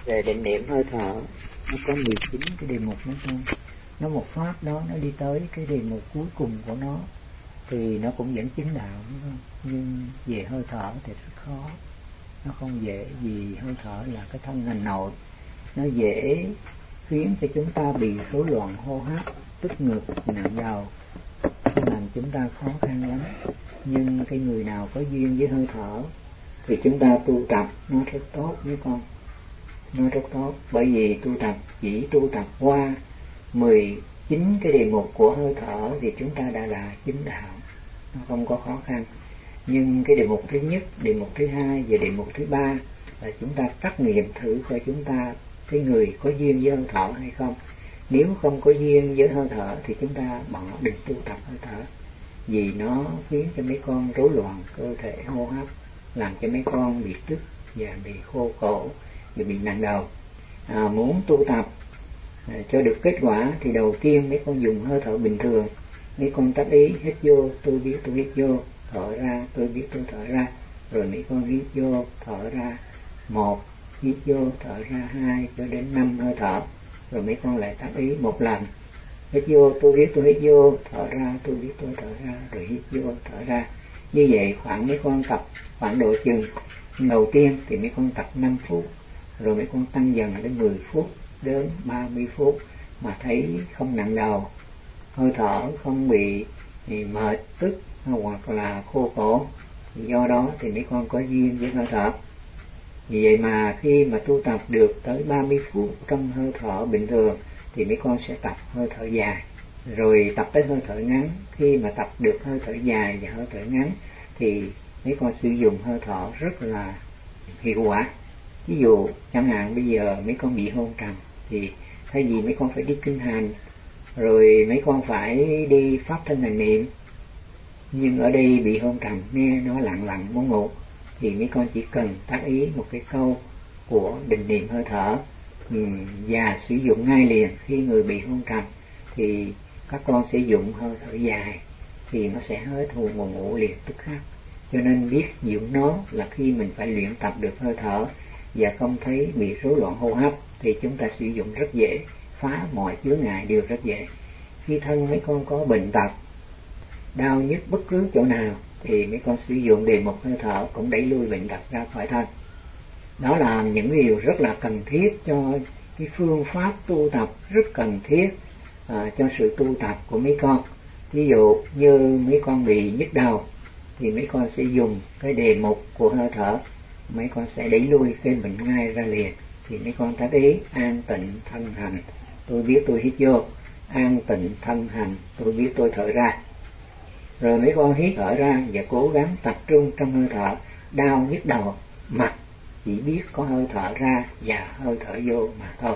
Về định niệm hơi thở, nó có 19 cái đề mục nữa thôi. Nó một pháp đó, nó đi tới cái đề mục cuối cùng của nó thì nó cũng vẫn chứng đạo, đúng không? Nhưng về hơi thở thì rất khó. Nó không dễ, vì hơi thở là cái thân hành nội. Nó dễ khiến cho chúng ta bị rối loạn hô hấp, tức ngực, nặng đầu, làm chúng ta khó khăn lắm. Nhưng cái người nào có duyên với hơi thở thì chúng ta tu tập nó rất tốt với con. Nó rất tốt, bởi vì chỉ tu tập qua 19 cái đề mục của hơi thở thì chúng ta đã là chứng đạo. Nó không có khó khăn. Nhưng cái đề mục thứ nhất, đề mục thứ hai và đề mục thứ ba là chúng ta trắc nghiệm thử coi chúng ta, cái người có duyên với hơi thở hay không. Nếu không có duyên với hơi thở thì chúng ta bỏ, đừng tu tập hơi thở, vì nó khiến cho mấy con rối loạn cơ thể hô hấp, làm cho mấy con bị tức và bị khô cổ và bị nặng đầu. Muốn tu tập cho được kết quả thì đầu tiên mấy con dùng hơi thở bình thường. Mấy con tác ý hít vô, tôi biết tôi hít vô, thở ra, tôi biết tôi thở ra. Rồi mấy con hít vô, thở ra 1, hít vô, thở ra 2 cho đến 5 hơi thở. Rồi mấy con lại tác ý một lần. Hít vô, tôi biết tôi hít vô, thở ra, tôi biết tôi thở ra, rồi hít vô, thở ra. Như vậy khoảng mấy con tập khoảng độ chừng đầu tiên thì mấy con tập 5 phút, rồi mấy con tăng dần đến 10 phút đến 30 phút mà thấy không nặng đầu, hơi thở không bị mệt tức hoặc là khô cổ. Do đó thì mấy con có duyên với hơi thở. Vì vậy mà khi mà tu tập được tới 30 phút trong hơi thở bình thường thì mấy con sẽ tập hơi thở dài, rồi tập tới hơi thở ngắn. Khi mà tập được hơi thở dài và hơi thở ngắn thì mấy con sử dụng hơi thở rất là hiệu quả. Ví dụ chẳng hạn bây giờ mấy con bị hôn trầm thì thay vì mấy con phải đi kinh hành, rồi mấy con phải đi pháp thân hành niệm, nhưng ở đây bị hôn trầm nghe nó lặng lặng muốn ngủ, thì mấy con chỉ cần tác ý một cái câu của định niệm hơi thở và sử dụng ngay liền. Khi người bị hôn trầm thì các con sẽ dùng hơi thở dài thì nó sẽ hết hù ngủ liền tức khắc. Cho nên biết dụng nó là khi mình phải luyện tập được hơi thở và không thấy bị rối loạn hô hấp thì chúng ta sử dụng rất dễ, phá mọi chướng ngại đều rất dễ. Khi thân mấy con có bệnh tật, đau nhức bất cứ chỗ nào thì mấy con sử dụng đề mục hơi thở cũng đẩy lui bệnh tật ra khỏi thân. Đó là những điều rất là cần thiết cho cái phương pháp tu tập, rất cần thiết cho sự tu tập của mấy con. Ví dụ như mấy con bị nhức đầu thì mấy con sẽ dùng cái đề mục của hơi thở, mấy con sẽ đẩy lui cái bệnh ngay ra liền. Thì mấy con tác ý an tịnh thân hành, tôi biết tôi hít vô, an tịnh thân hành, tôi biết tôi thở ra. Rồi mấy con hít thở ra và cố gắng tập trung trong hơi thở. Đau nhức đầu mặt chỉ biết có hơi thở ra và hơi thở vô mà thôi.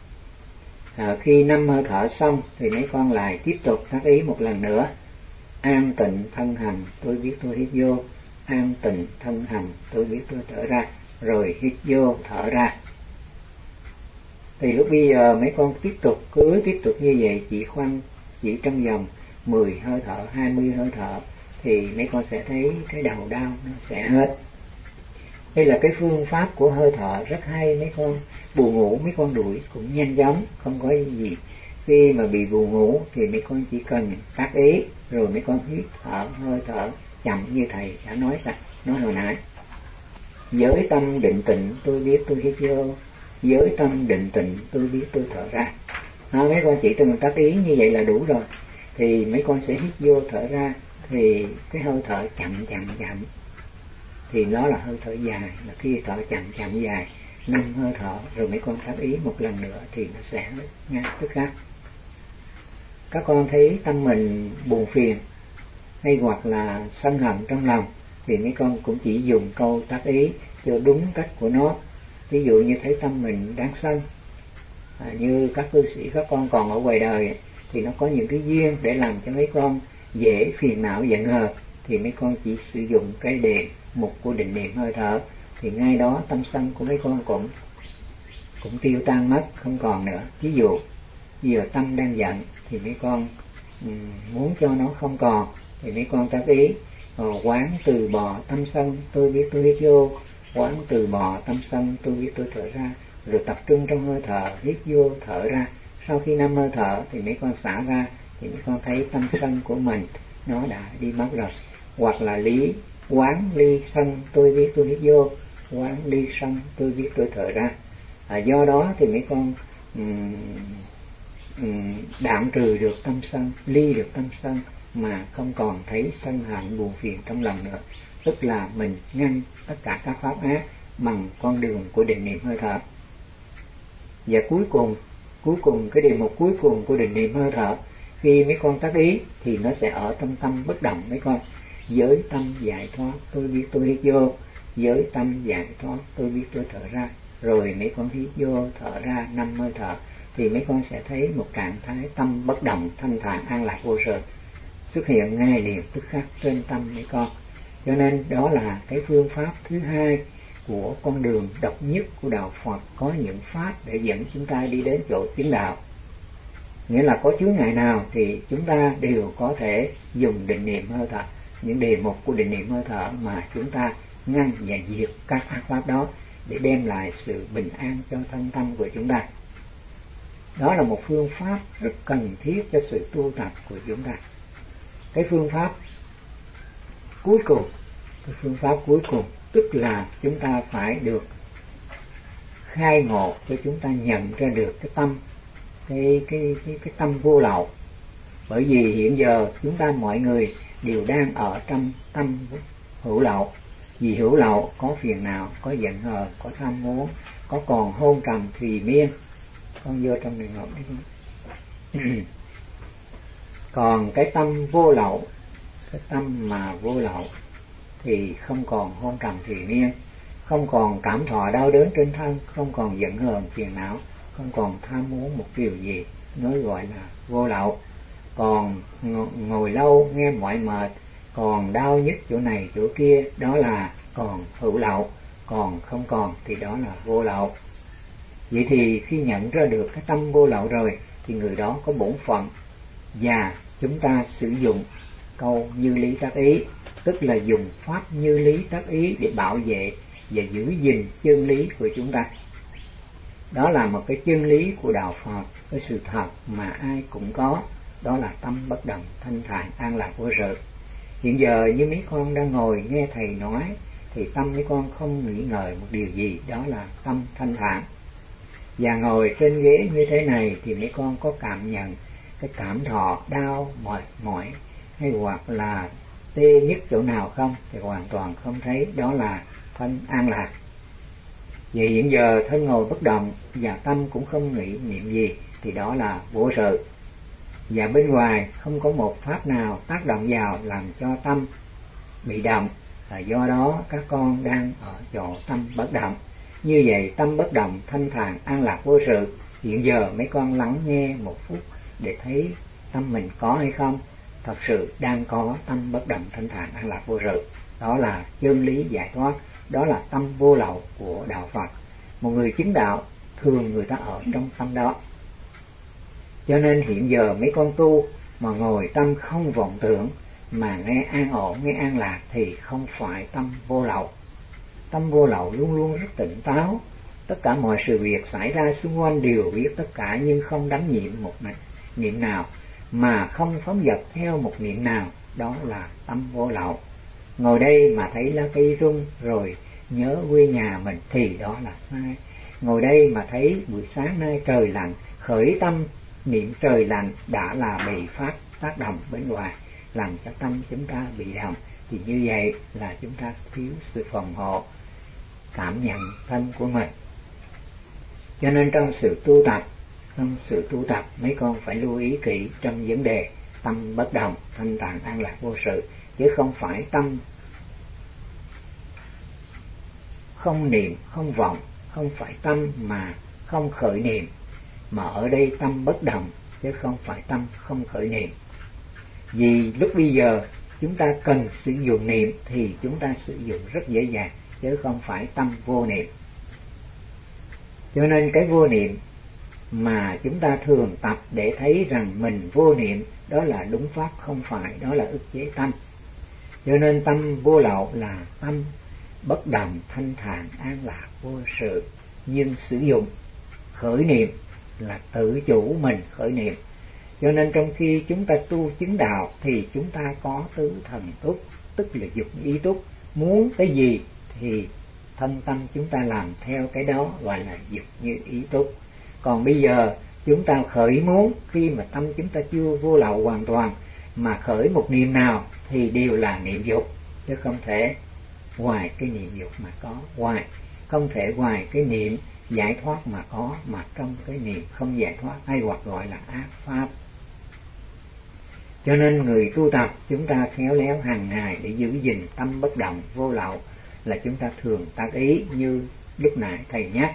Khi 5 hơi thở xong thì mấy con lại tiếp tục tác ý một lần nữa. An tịnh thân hành, tôi biết tôi hít vô, an tịnh thân hành, tôi biết tôi thở ra, rồi hít vô thở ra. Thì lúc bây giờ mấy con cứ tiếp tục như vậy, chỉ trong vòng 10 hơi thở, 20 hơi thở thì mấy con sẽ thấy cái đầu đau nó sẽ hết. Đây là cái phương pháp của hơi thở rất hay. Mấy con buồn ngủ mấy con đuổi cũng nhanh chóng, không có gì. Khi mà bị buồn ngủ thì mấy con chỉ cần tác ý, rồi mấy con hít thở hơi thở chậm như thầy đã nói hồi nãy. Với tâm định tịnh tôi biết tôi hít vô, với tâm định tịnh tôi biết tôi thở ra. Mấy con chỉ cần tác ý như vậy là đủ rồi. Thì mấy con sẽ hít vô thở ra thì cái hơi thở chậm thì nó là hơi thở dài. Là khi thở chậm dài 5 hơi thở, rồi mấy con tác ý một lần nữa thì nó sẽ ngay tức khắc. Các con thấy tâm mình buồn phiền hay hoặc là sân hận trong lòng thì mấy con cũng chỉ dùng câu tác ý cho đúng cách của nó. Ví dụ như thấy tâm mình đang sân, như các cư sĩ các con còn ở ngoài đời thì nó có những cái duyên để làm cho mấy con dễ phiền não giận hờn, thì mấy con chỉ sử dụng cái đề mục của định niệm hơi thở thì ngay đó tâm sân của mấy con cũng tiêu tan mất, không còn nữa. Ví dụ giờ tâm đang giận thì mấy con muốn cho nó không còn thì mấy con tác ý quán từ bỏ tâm sân, tôi biết tôi hít vô, quán từ bỏ tâm sân tôi biết tôi thở ra, rồi tập trung trong hơi thở, hít vô thở ra. Sau khi 5 hơi thở thì mấy con xả ra, thì mấy con thấy tâm sân của mình nó đã đi mất rồi. Hoặc là quán ly sân tôi biết tôi hít vô, quán ly sân tôi biết tôi thở ra. Do đó thì mấy con đoạn trừ được tâm sân, ly được tâm sân, mà không còn thấy sân hận buồn phiền trong lòng nữa. Tức là mình ngăn tất cả các pháp ác bằng con đường của định niệm hơi thở. Và cuối cùng cái đề mục cuối cùng của định niệm hơi thở, khi mấy con tác ý thì nó sẽ ở trong tâm bất động mấy con. Giới tâm giải thoát tôi biết tôi hít vô, giới tâm giải thoát tôi biết tôi thở ra. Rồi mấy con hít vô thở ra 5 hơi thở thì mấy con sẽ thấy một trạng thái tâm bất động, thanh thản, an lạc vô sự xuất hiện ngay liền tức khắc trên tâm mấy con. Cho nên đó là cái phương pháp thứ hai của con đường độc nhất của đạo Phật. Có những pháp để dẫn chúng ta đi đến chỗ chứng đạo. Nghĩa là có chướng ngại nào thì chúng ta đều có thể dùng định niệm hơi thở, những đề mục của định niệm hơi thở mà chúng ta ngăn và diệt các ác pháp đó, để đem lại sự bình an cho thân tâm của chúng ta. Đó là một phương pháp rất cần thiết cho sự tu tập của chúng ta. Cái phương pháp cuối cùng tức là chúng ta phải được khai ngộ, cho chúng ta nhận ra được cái tâm, cái tâm vô lậu. Bởi vì hiện giờ chúng ta mọi người đều đang ở trong tâm hữu lậu. Vì hữu lậu có phiền não, có giận hờn, có tham muốn, có còn hôn trầm thùy miên. Con vô trong này ngọc đi. Còn cái tâm vô lậu, cái tâm mà vô lậu thì không còn hôn trầm thùy miên, không còn cảm thọ đau đớn trên thân, không còn giận hờn phiền não, không còn tham muốn một điều gì, nói gọi là vô lậu. Còn ngồi lâu nghe mỏi mệt, còn đau nhức chỗ này chỗ kia, đó là còn hữu lậu. Còn không còn thì đó là vô lậu. Vậy thì khi nhận ra được cái tâm vô lậu rồi thì người đó có bổn phận, và chúng ta sử dụng câu như lý tác ý, tức là dùng pháp như lý tác ý để bảo vệ và giữ gìn chân lý của chúng ta. Đó là một cái chân lý của đạo Phật, cái sự thật mà ai cũng có, đó là tâm bất động, thanh thản, an lạc vô sự. Hiện giờ như mấy con đang ngồi nghe thầy nói thì tâm mấy con không nghĩ ngợi một điều gì, đó là tâm thanh thản. Và ngồi trên ghế như thế này thì mấy con có cảm nhận cái cảm thọ đau, mỏi hay hoặc là tê nhức chỗ nào không? Thì hoàn toàn không thấy, đó là thân an lạc. Vậy hiện giờ thân ngồi bất động và tâm cũng không nghĩ niệm gì thì đó là vô sự. Và bên ngoài không có một pháp nào tác động vào làm cho tâm bị động, là do đó các con đang ở chỗ tâm bất động. Như vậy tâm bất động, thanh thản, an lạc vô sự. Hiện giờ mấy con lắng nghe một phút để thấy tâm mình có hay không. Thật sự đang có tâm bất động, thanh thản, an lạc vô sự. Đó là chân lý giải thoát, đó là tâm vô lậu của đạo Phật. Một người chứng đạo thường người ta ở trong tâm đó. Cho nên hiện giờ mấy con tu mà ngồi tâm không vọng tưởng, mà nghe an ổn, nghe an lạc thì không phải tâm vô lậu. Tâm vô lậu luôn luôn rất tỉnh táo. Tất cả mọi sự việc xảy ra xung quanh đều biết tất cả, nhưng không đắm nhiễm một niệm nào, mà không phóng dật theo một niệm nào, đó là tâm vô lậu. Ngồi đây mà thấy lá cây rung rồi nhớ quê nhà mình thì đó là sai. Ngồi đây mà thấy buổi sáng nay trời lạnh, khởi tâm niệm trời lạnh đã là bị phát tác động bên ngoài, làm cho tâm chúng ta bị động. Thì như vậy là chúng ta thiếu sự phòng hộ cảm nhận thân của mình. Cho nên trong sự tu tập mấy con phải lưu ý kỹ trong vấn đề tâm bất động, thanh thản, an lạc vô sự, chứ không phải tâm không niệm, không vọng, không phải tâm mà không khởi niệm, mà ở đây tâm bất động chứ không phải tâm không khởi niệm. Vì lúc bây giờ chúng ta cần sử dụng niệm thì chúng ta sử dụng rất dễ dàng, chứ không phải tâm vô niệm. Cho nên cái vô niệm mà chúng ta thường tập để thấy rằng mình vô niệm, đó là đúng pháp, không phải, đó là ức chế tâm. Cho nên tâm vô lậu là tâm bất động thanh thản an lạc vô sự. Nhưng sử dụng khởi niệm là tự chủ mình khởi niệm. Cho nên trong khi chúng ta tu chứng đạo thì chúng ta có tứ thần túc, tức là dục ý túc. Muốn cái gì thì thân tâm chúng ta làm theo cái đó, gọi là dục như ý túc. Còn bây giờ chúng ta khởi muốn, khi mà tâm chúng ta chưa vô lậu hoàn toàn, mà khởi một niệm nào thì đều là niệm dục, chứ không thể ngoài cái niệm dục mà có, không thể ngoài cái niệm giải thoát mà có, mà trong cái niệm không giải thoát hay hoặc gọi là ác pháp. Cho nên người tu tập chúng ta khéo léo hàng ngày để giữ gìn tâm bất động vô lậu là chúng ta thường tác ý, như lúc nãy thầy nhắc.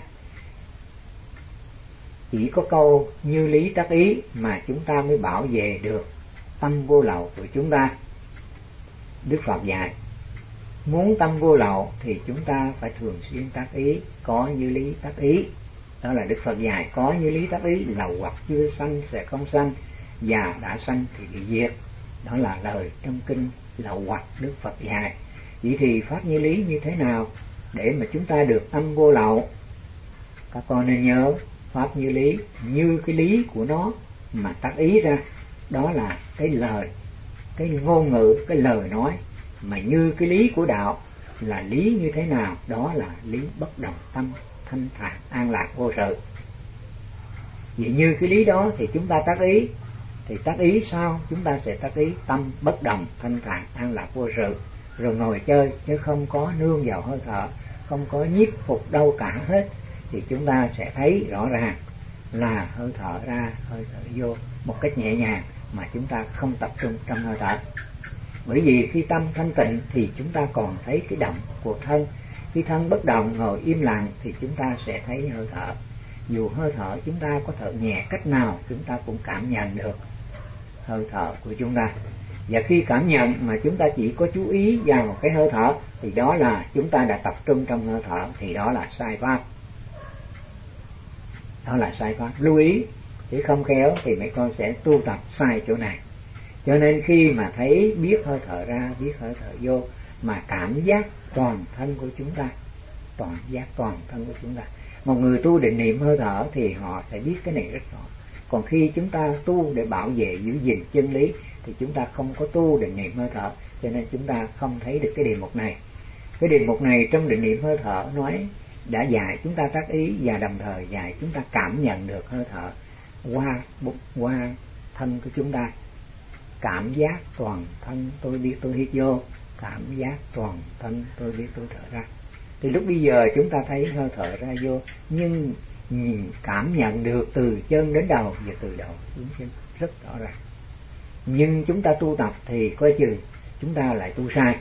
Chỉ có câu như lý tác ý mà chúng ta mới bảo vệ được tâm vô lậu của chúng ta. Đức Phật dạy muốn tâm vô lậu thì chúng ta phải thường xuyên tác ý, có như lý tác ý. Đó là Đức Phật dạy có như lý tác ý, lậu hoặc chưa sanh sẽ không sanh, và đã sanh thì bị diệt. Đó là lời trong kinh lậu hoặc Đức Phật dạy. Vậy thì pháp như lý như thế nào để mà chúng ta được tâm vô lậu? Các con nên nhớ, pháp như lý như cái lý của nó mà tác ý ra, đó là cái lời, cái ngôn ngữ, cái lời nói. Mà như cái lý của đạo là lý như thế nào? Đó là lý bất động tâm thanh thản an lạc vô sự. Vì như cái lý đó thì chúng ta tác ý, thì tác ý sao? Chúng ta sẽ tác ý tâm bất động thanh thản an lạc vô sự, rồi ngồi chơi, chứ không có nương vào hơi thở, không có nhiếp phục đâu cả hết. Thì chúng ta sẽ thấy rõ ràng là hơi thở ra, hơi thở vô một cách nhẹ nhàng, mà chúng ta không tập trung trong hơi thở. Bởi vì khi tâm thanh tịnh thì chúng ta còn thấy cái động của thân. Khi thân bất động ngồi im lặng thì chúng ta sẽ thấy hơi thở. Dù hơi thở chúng ta có thở nhẹ cách nào, chúng ta cũng cảm nhận được hơi thở của chúng ta. Và khi cảm nhận mà chúng ta chỉ có chú ý vào cái hơi thở thì đó là chúng ta đã tập trung trong hơi thở, thì đó là sai pháp. Đó là sai pháp. Lưu ý, chứ không khéo thì mấy con sẽ tu tập sai chỗ này. Cho nên khi mà thấy biết hơi thở ra, biết hơi thở vô, mà cảm giác toàn thân của chúng ta, toàn giác toàn thân của chúng ta. Một người tu định niệm hơi thở thì họ sẽ biết cái này rất rõ. Còn khi chúng ta tu để bảo vệ giữ gìn chân lý thì chúng ta không có tu định niệm hơi thở, cho nên chúng ta không thấy được cái đề mục này. Cái đề mục này trong định niệm hơi thở nói đã dạy chúng ta tác ý, và đồng thời dạy chúng ta cảm nhận được hơi thở qua thân của chúng ta. Cảm giác toàn thân tôi biết tôi hít vô, cảm giác toàn thân tôi biết tôi thở ra. Thì lúc bây giờ chúng ta thấy hơi thở ra vô, nhưng cảm nhận được từ chân đến đầu và từ đầu xuống chân rất rõ ràng. Nhưng chúng ta tu tập thì coi chừng chúng ta lại tu sai.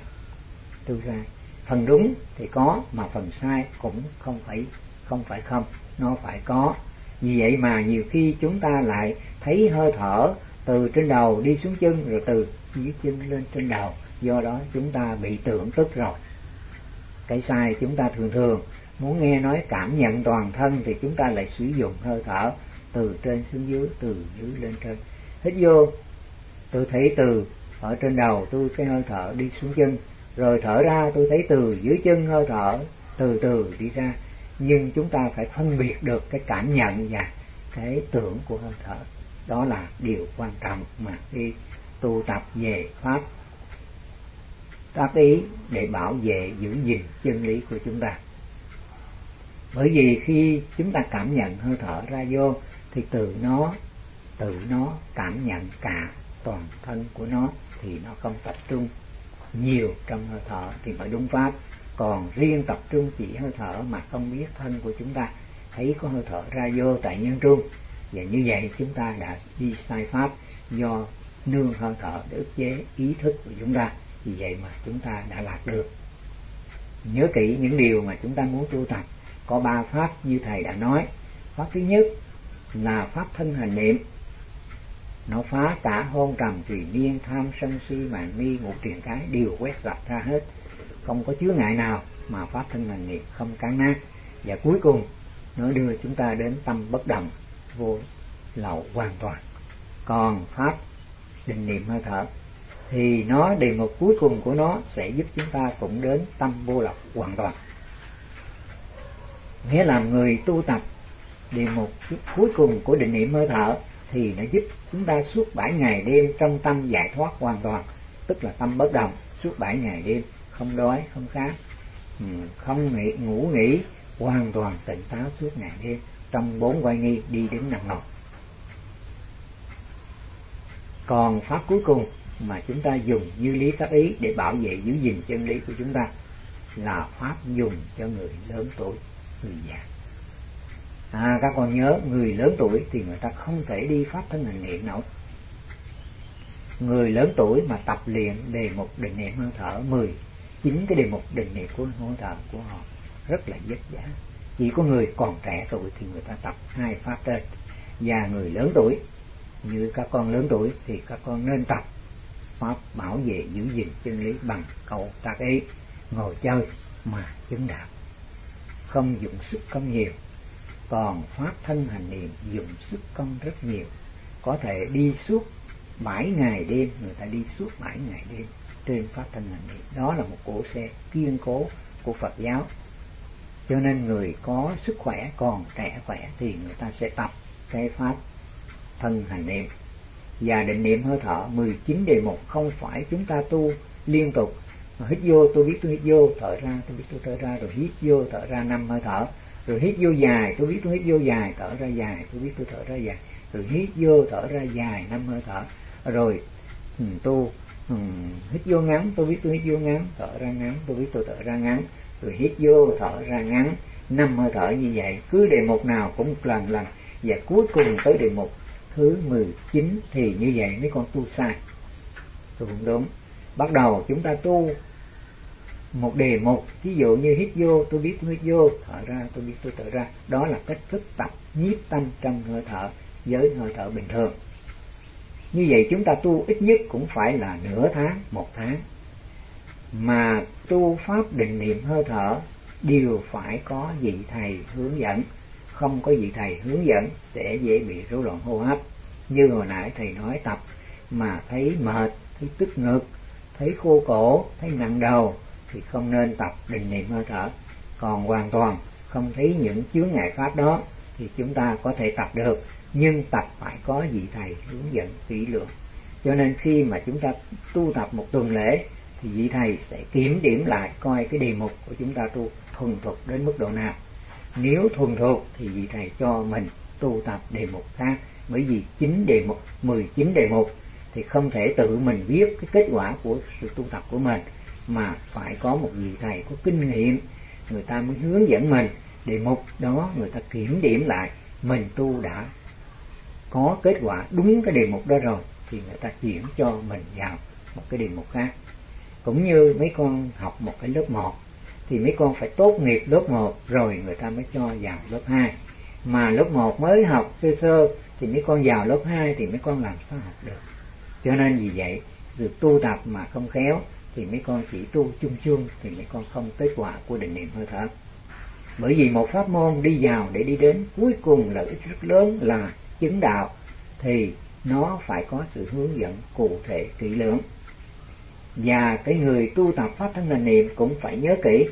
Phần đúng thì có, mà phần sai cũng không phải không, nó phải có. Vì vậy mà nhiều khi chúng ta lại thấy hơi thở từ trên đầu đi xuống chân, rồi từ dưới chân lên trên đầu. Do đó chúng ta bị tưởng tức rồi. Cái sai chúng ta thường muốn nghe nói cảm nhận toàn thân thì chúng ta lại sử dụng hơi thở từ trên xuống dưới, từ dưới lên trên. Hít vô, tôi thấy từ ở trên đầu tôi cái hơi thở đi xuống chân, rồi thở ra tôi thấy từ dưới chân hơi thở từ từ đi ra. Nhưng chúng ta phải phân biệt được cái cảm nhận và cái tưởng của hơi thở. Đó là điều quan trọng mà khi tu tập về pháp tác ý để bảo vệ giữ gìn chân lý của chúng ta. Bởi vì khi chúng ta cảm nhận hơi thở ra vô thì tự nó cảm nhận cả toàn thân của nó, thì nó không tập trung nhiều trong hơi thở thì mới đúng pháp. Còn riêng tập trung chỉ hơi thở mà không biết thân của chúng ta, thấy có hơi thở ra vô tại nhân trung, và như vậy chúng ta đã đi sai pháp, do nương hơi thở để ức chế ý thức của chúng ta. Vì vậy mà chúng ta đã lạc được. Nhớ kỹ những điều mà chúng ta muốn tu tập. Có 3 pháp như thầy đã nói. Pháp thứ nhất là pháp thân hành niệm. Nó phá cả hôn trầm tùy miên, tham sân si mạn mi ngũ triền cái đều quét sạch ra hết, không có chướng ngại nào mà pháp thân hành niệm không cán nát. Và cuối cùng nó đưa chúng ta đến tâm bất động vô lậu hoàn toàn. Còn pháp định niệm hơi thở thì nó đề mục cuối cùng của nó sẽ giúp chúng ta cũng đến tâm vô lậu hoàn toàn. Nghĩa là người tu tập đề mục cuối cùng của định niệm hơi thở thì nó giúp chúng ta suốt 7 ngày đêm trong tâm giải thoát hoàn toàn, tức là tâm bất động suốt 7 ngày đêm, không đói, không khát, không ngủ nghỉ, hoàn toàn tỉnh táo suốt ngày đêm trong 4 oai nghi đi đến nặng nọc. Còn pháp cuối cùng mà chúng ta dùng như lý tác ý để bảo vệ giữ gìn chân lý của chúng ta là pháp dùng cho người lớn tuổi, người già. Các con nhớ, người lớn tuổi thì người ta không thể đi pháp thân hành niệm nổi. Người lớn tuổi mà tập luyện đề mục định niệm hơi thở 19 cái đề mục định niệm của hơi thở của họ rất là vất vả. Chỉ có người còn trẻ tuổi thì người ta tập 2 pháp trên, và người lớn tuổi như các con lớn tuổi thì các con nên tập pháp bảo vệ giữ gìn chân lý bằng câu tác ý, ngồi chơi mà chứng đạo, không dụng sức công nhiều. Còn pháp thân hành niệm dụng sức công rất nhiều, có thể đi suốt 7 ngày đêm, người ta đi suốt 7 ngày đêm trên pháp thân hành niệm. Đó là một cỗ xe kiên cố của Phật giáo. Cho nên người có sức khỏe, còn trẻ khỏe thì người ta sẽ tập cái pháp thân hành niệm. Và định niệm hơi thở 19 đề mục không phải chúng ta tu liên tục, hít vô tôi biết tôi hít vô, thở ra tôi biết tôi thở ra, rồi hít vô thở ra 5 hơi thở, rồi hít vô dài tôi biết tôi hít vô dài, thở ra dài tôi biết tôi thở ra dài, rồi hít vô thở ra dài 5 hơi thở, rồi hít vô ngắn tôi biết tôi hít vô ngắn, thở ra ngắn tôi biết tôi thở ra ngắn, rồi hít vô thở ra ngắn 5 hơi thở. Như vậy cứ đề mục nào cũng một lần, và cuối cùng tới đề mục thứ 19 thì như vậy mấy con tu sai, tu không đúng. Bắt đầu chúng ta tu một đề mục, ví dụ như hít vô tôi biết tôi hít vô, thở ra tôi biết tôi thở ra, đó là cách thức tập nhiếp tâm trong hơi thở với hơi thở bình thường. Như vậy chúng ta tu ít nhất cũng phải là nửa tháng, 1 tháng. Mà tu pháp định niệm hơi thở đều phải có vị thầy hướng dẫn, không có vị thầy hướng dẫn sẽ dễ bị rối loạn hô hấp. Như hồi nãy thầy nói tập mà thấy mệt, thấy tức ngực, thấy khô cổ, thấy nặng đầu thì không nên tập định niệm hơi thở. Còn hoàn toàn không thấy những chướng ngại pháp đó thì chúng ta có thể tập được, nhưng tập phải có vị thầy hướng dẫn kỹ lưỡng. Cho nên khi mà chúng ta tu tập một tuần lễ thì vị thầy sẽ kiểm điểm lại coi cái đề mục của chúng ta tu thuần thục đến mức độ nào. Nếu thuần thục thì vị thầy cho mình tu tập đề mục khác, bởi vì 19 đề mục thì không thể tự mình viết cái kết quả của sự tu tập của mình, mà phải có một vị thầy có kinh nghiệm, người ta mới hướng dẫn mình đề mục đó, người ta kiểm điểm lại mình tu đã có kết quả đúng cái đề mục đó rồi thì người ta chuyển cho mình vào một cái đề mục khác. Cũng như mấy con học một cái lớp 1 thì mấy con phải tốt nghiệp lớp 1 rồi người ta mới cho vào lớp 2. Mà lớp 1 mới học sơ sơ thì mấy con vào lớp 2 thì mấy con làm sao học được. Cho nên vì vậy, việc tu tập mà không khéo thì mấy con chỉ tu chung chung thì mấy con không kết quả của định niệm hơi thở. Bởi vì một pháp môn đi vào để đi đến cuối cùng lợi ích rất lớn là chứng đạo thì nó phải có sự hướng dẫn cụ thể kỹ lưỡng. Và cái người tu tập pháp thân hành niệm cũng phải nhớ kỹ,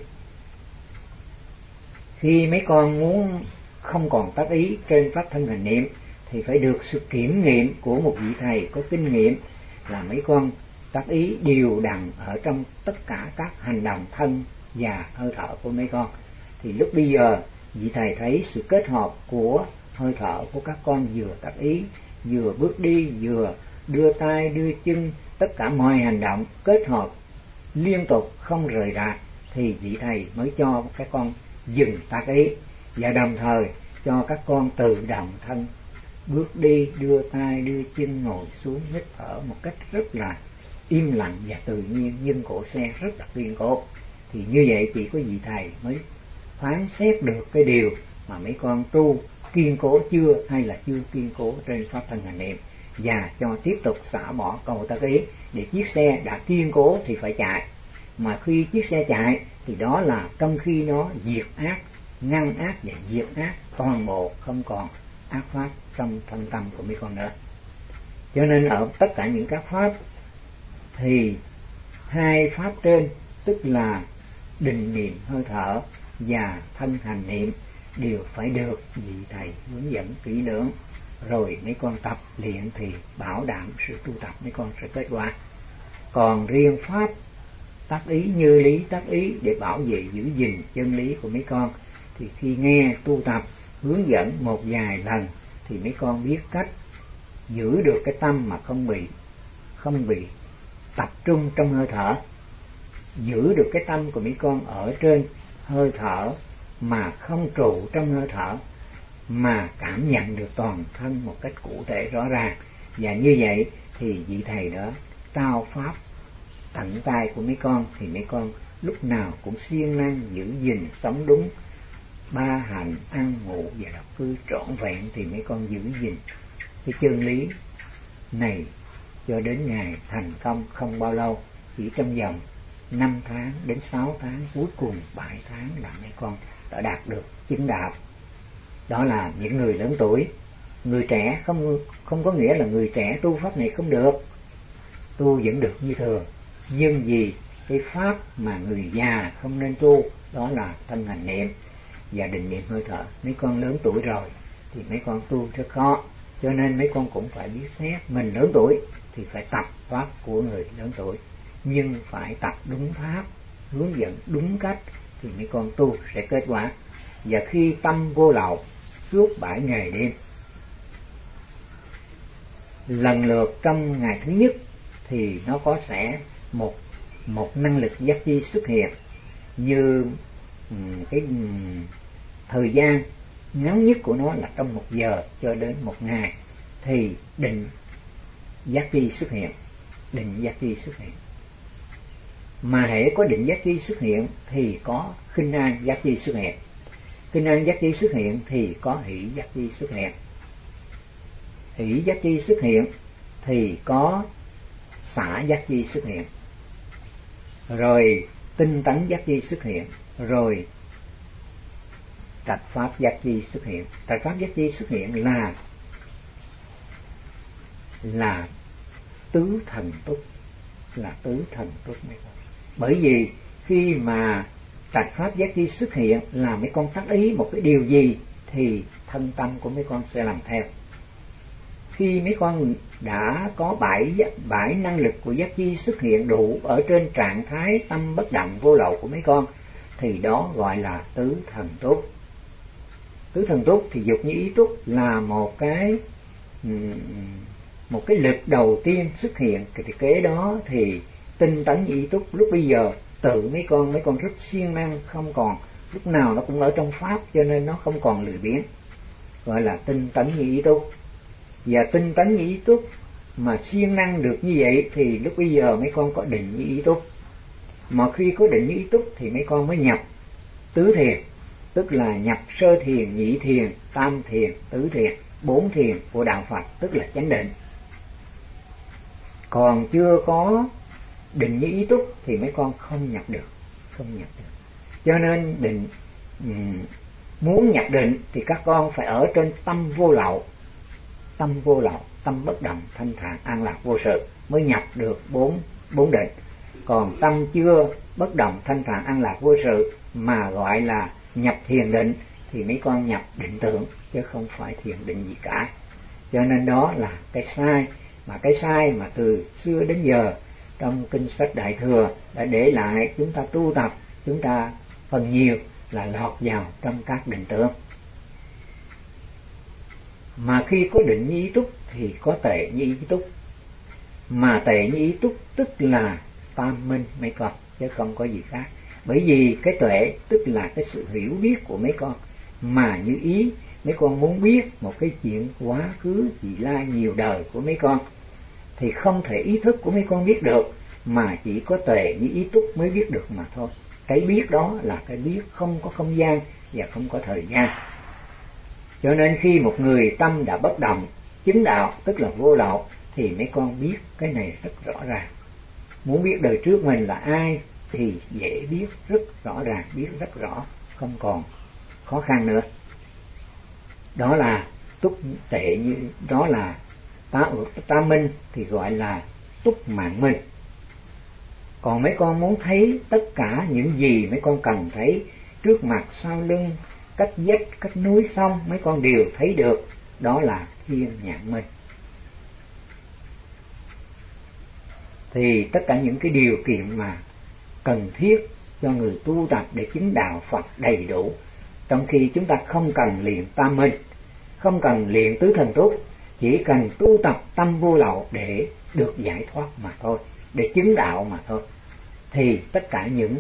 khi mấy con muốn không còn tác ý trên pháp thân hành niệm thì phải được sự kiểm nghiệm của một vị thầy có kinh nghiệm, là mấy con tác ý đều đặn ở trong tất cả các hành động thân và hơi thở của mấy con. Thì lúc bây giờ vị thầy thấy sự kết hợp của hơi thở của các con vừa tác ý, vừa bước đi, vừa đưa tay đưa chân, tất cả mọi hành động kết hợp liên tục không rời rạc thì vị thầy mới cho các con dừng tác ý, và đồng thời cho các con tự động thân bước đi, đưa tay đưa chân, ngồi xuống, hít thở một cách rất là im lặng và tự nhiên, nhưng cổ xe rất là kiên cố. Thì như vậy chỉ có vị thầy mới phán xét được cái điều mà mấy con tu kiên cố chưa hay là chưa kiên cố trên pháp thân hành niệm, và cho tiếp tục xả bỏ cầu tác ý để chiếc xe đã kiên cố thì phải chạy. Mà khi chiếc xe chạy thì đó là trong khi nó diệt ác, ngăn ác và diệt ác toàn bộ, không còn ác pháp trong thân tâm của mấy con nữa. Cho nên ở tất cả những các pháp thì hai pháp trên, tức là định niệm hơi thở và thân hành niệm, đều phải được vị thầy hướng dẫn kỹ lưỡng, rồi mấy con tập luyện thì bảo đảm sự tu tập mấy con sẽ kết quả. Còn riêng pháp tác ý, như lý tác ý để bảo vệ giữ gìn chân lý của mấy con, thì khi nghe tu tập hướng dẫn một vài lần thì mấy con biết cách giữ được cái tâm mà không bị tập trung trong hơi thở, giữ được cái tâm của mấy con ở trên hơi thở mà không trụ trong hơi thở, mà cảm nhận được toàn thân một cách cụ thể rõ ràng. Và như vậy thì vị thầy đó trao pháp tận tay của mấy con, thì mấy con lúc nào cũng siêng năng giữ gìn sống đúng ba hạnh ăn ngủ và độc cư trọn vẹn, thì mấy con giữ gìn cái chân lý này cho đến ngày thành công không bao lâu, chỉ trong vòng 5 tháng đến 6 tháng, cuối cùng 7 tháng là mấy con đã đạt được chứng đạo. Đó là những người lớn tuổi. Người trẻ không có nghĩa là người trẻ tu pháp này không được, tu vẫn được như thường, nhưng vì cái pháp mà người già không nên tu, đó là thân hành niệm và định niệm hơi thở. Mấy con lớn tuổi rồi thì mấy con tu rất khó, cho nên mấy con cũng phải biết xét mình lớn tuổi thì phải tập pháp của người lớn tuổi, nhưng phải tập đúng pháp, hướng dẫn đúng cách thì mấy con tu sẽ kết quả. Và khi tâm vô lậu suốt 7 ngày đêm, lần lượt trong ngày thứ nhất thì nó có sẽ một năng lực giác chi xuất hiện, như cái thời gian ngắn nhất của nó là trong 1 giờ cho đến 1 ngày thì định giác chi xuất hiện. Định giác chi xuất hiện, mà hễ có định giác chi xuất hiện thì có khinh an giác chi xuất hiện, khinh an giác chi xuất hiện thì có hỷ giác chi xuất hiện, hỷ giác chi xuất hiện thì có xả giác chi xuất hiện, rồi tinh tấn giác chi xuất hiện, rồi trạch pháp giác chi xuất hiện. Trạch pháp giác chi xuất hiện là tứ thần túc, là tứ thần túc mấy con. Bởi vì khi mà trạch pháp giác chi xuất hiện là mấy con tác ý một cái điều gì thì thân tâm của mấy con sẽ làm theo. Khi mấy con đã có bảy năng lực của giác chi xuất hiện đủ ở trên trạng thái tâm bất động vô lậu của mấy con, thì đó gọi là tứ thần túc. Tứ thần túc thì dục như ý túc là một cái lực đầu tiên xuất hiện. Thì kế đó thì tinh tấn như ý túc, lúc bây giờ tự mấy con rất siêng năng, không còn lúc nào nó cũng ở trong pháp, cho nên nó không còn lười biếng, gọi là tinh tấn như ý túc. Và tinh tấn như ý túc mà siêng năng được như vậy thì lúc bây giờ mấy con có định như ý túc. Mà khi có định như ý túc thì mấy con mới nhập tứ thiền, tức là nhập sơ thiền, nhị thiền, tam thiền, tứ thiền, 4 thiền của đạo Phật, tức là chánh định. Còn chưa có định như ý túc thì mấy con không nhập được. Cho nên muốn nhập định thì các con phải ở trên tâm vô lậu, tâm bất động, thanh thản, an lạc, vô sự mới nhập được bốn định. Còn tâm chưa bất động, thanh thản, an lạc, vô sự mà gọi là nhập thiền định thì mấy con nhập định tưởng chứ không phải thiền định gì cả. Cho nên đó là cái sai mà từ xưa đến giờ trong kinh sách Đại Thừa đã để lại chúng ta tu tập, chúng ta phần nhiều là lọt vào trong các định tưởng. Mà khi có định như ý túc thì có tệ như ý túc, mà tệ như ý túc tức là tam minh mấy con, chứ không có gì khác. Bởi vì cái tuệ tức là cái sự hiểu biết của mấy con, mà như ý mấy con muốn biết một cái chuyện quá khứ vị lai nhiều đời của mấy con thì không thể ý thức của mấy con biết được, mà chỉ có tuệ như ý túc mới biết được mà thôi. Cái biết đó là cái biết không có không gian và không có thời gian. Cho nên khi một người tâm đã bất động, chứng đạo tức là vô lậu, thì mấy con biết cái này rất rõ ràng. Muốn biết đời trước mình là ai thì dễ biết rất rõ ràng, biết rất rõ, không còn khó khăn nữa. Đó là túc tệ, như đó là tá minh thì gọi là túc mạng minh. Còn mấy con muốn thấy tất cả những gì mấy con cần thấy, trước mặt sau lưng, cách vách, cách núi sông, mấy con đều thấy được. Đó là thiên nhãn minh. Thì tất cả những cái điều kiện mà cần thiết cho người tu tập để chứng đạo Phật đầy đủ. Trong khi chúng ta không cần luyện tam minh, không cần luyện tứ thần túc, chỉ cần tu tập tâm vô lậu để được giải thoát mà thôi, để chứng đạo mà thôi, thì tất cả những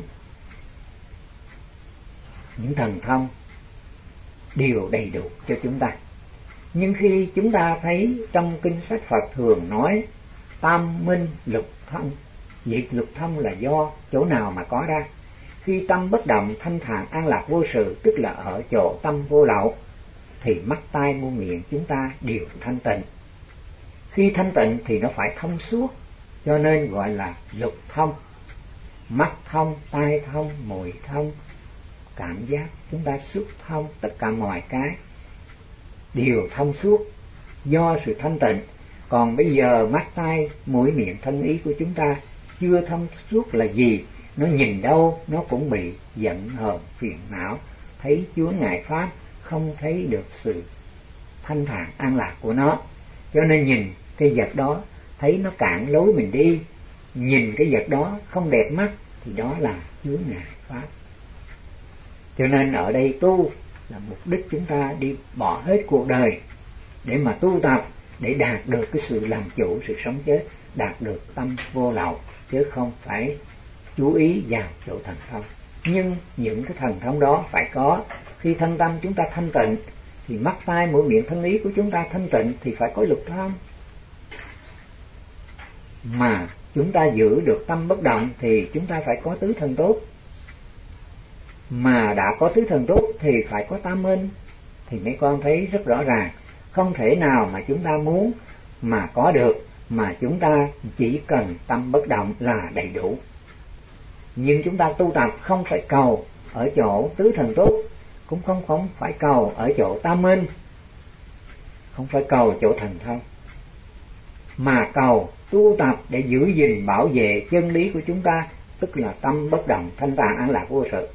thần thông đều đầy đủ cho chúng ta. Nhưng khi chúng ta thấy trong kinh sách Phật thường nói tam minh lục thông, vậy lục thông là do chỗ nào mà có ra? Khi tâm bất động thanh thản an lạc vô sự, tức là ở chỗ tâm vô lậu, thì mắt tai mũi miệng chúng ta đều thanh tịnh. Khi thanh tịnh thì nó phải thông suốt, cho nên gọi là lục thông. Mắt thông, tai thông, mùi thông, cảm giác chúng ta xúc thông, tất cả mọi cái đều thông suốt do sự thanh tịnh. Còn bây giờ mắt tai mũi miệng thân ý của chúng ta chưa thông suốt là gì? Nó nhìn đâu nó cũng bị giận hờn phiền não, thấy chướng ngại pháp, không thấy được sự thanh thản an lạc của nó. Cho nên nhìn cái vật đó thấy nó cản lối mình đi, nhìn cái vật đó không đẹp mắt thì đó là chướng ngại pháp. Cho nên ở đây tu là mục đích chúng ta đi bỏ hết cuộc đời để mà tu tập, để đạt được cái sự làm chủ sự sống chết, đạt được tâm vô lậu, chứ không phải chú ý vào chỗ thần thông. Nhưng những cái thần thông đó phải có. Khi thân tâm chúng ta thanh tịnh thì mắt tai mũi miệng thân ý của chúng ta thanh tịnh thì phải có lục thông. Mà chúng ta giữ được tâm bất động thì chúng ta phải có tứ thần tốt. Mà đã có tứ thần tốt thì phải có tam minh. Thì mấy con thấy rất rõ ràng, không thể nào mà chúng ta muốn mà có được, mà chúng ta chỉ cần tâm bất động là đầy đủ. Nhưng chúng ta tu tập không phải cầu ở chỗ tứ thần tốt, cũng không phải cầu ở chỗ tam minh, không phải cầu chỗ thần thông, mà cầu tu tập để giữ gìn bảo vệ chân lý của chúng ta, tức là tâm bất động thanh thản an lạc vô sự.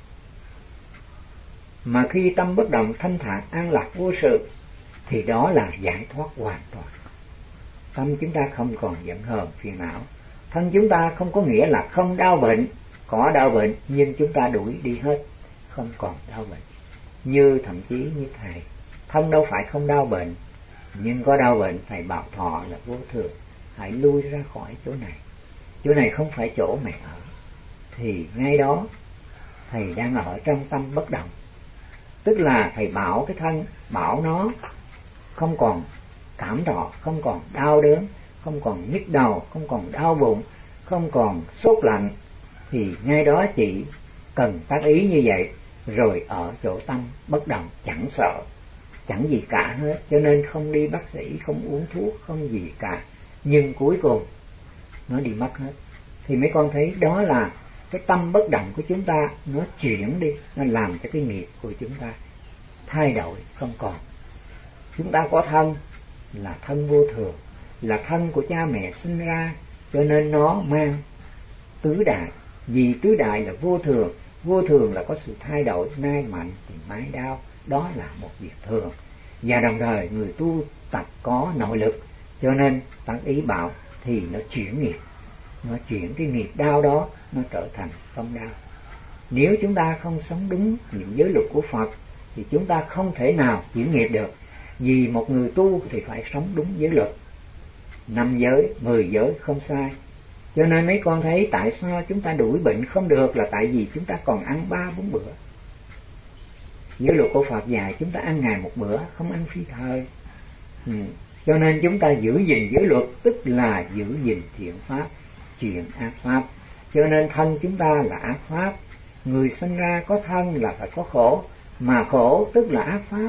Mà khi tâm bất động thanh thản an lạc vô sự thì đó là giải thoát hoàn toàn. Tâm chúng ta không còn giận hờn phiền não, thân chúng ta không có nghĩa là không đau bệnh, có đau bệnh nhưng chúng ta đuổi đi hết, không còn đau bệnh. Như thậm chí như thầy, thân đâu phải không đau bệnh, nhưng có đau bệnh thầy bảo thọ là vô thường, hãy lui ra khỏi chỗ này. Chỗ này không phải chỗ mẹ ở. Thì ngay đó thầy đang ở trong tâm bất động. Tức là thầy bảo cái thân, bảo nó không còn cảm thọ, không còn đau đớn, không còn nhức đầu, không còn đau bụng, không còn sốt lạnh. Thì ngay đó chỉ cần tác ý như vậy, rồi ở chỗ tâm bất động, chẳng sợ, chẳng gì cả hết. Cho nên không đi bác sĩ, không uống thuốc, không gì cả. Nhưng cuối cùng nó đi mất hết. Thì mấy con thấy đó là cái tâm bất động của chúng ta, nó chuyển đi, nó làm cho cái nghiệp của chúng ta thay đổi không còn. Chúng ta có thân là thân vô thường, là thân của cha mẹ sinh ra, cho nên nó mang tứ đại. Vì tứ đại là vô thường, vô thường là có sự thay đổi, nay mạnh thì mai đau, đó là một việc thường. Và đồng thời người tu tập có nội lực, cho nên tác ý bảo thì nó chuyển nghiệp, nó chuyển cái nghiệp đau đó nó trở thành không đau. Nếu chúng ta không sống đúng những giới luật của Phật thì chúng ta không thể nào chuyển nghiệp được. Vì một người tu thì phải sống đúng giới luật, 5 giới, 10 giới không sai. Cho nên mấy con thấy tại sao chúng ta đuổi bệnh không được là tại vì chúng ta còn ăn 3-4 bữa. Giới luật của Phật dạy chúng ta ăn ngày một bữa, không ăn phi thời. Cho nên chúng ta giữ gìn giới luật, tức là giữ gìn thiện pháp, chuyển ác pháp. Cho nên thân chúng ta là ác pháp. Người sinh ra có thân là phải có khổ, mà khổ tức là ác pháp.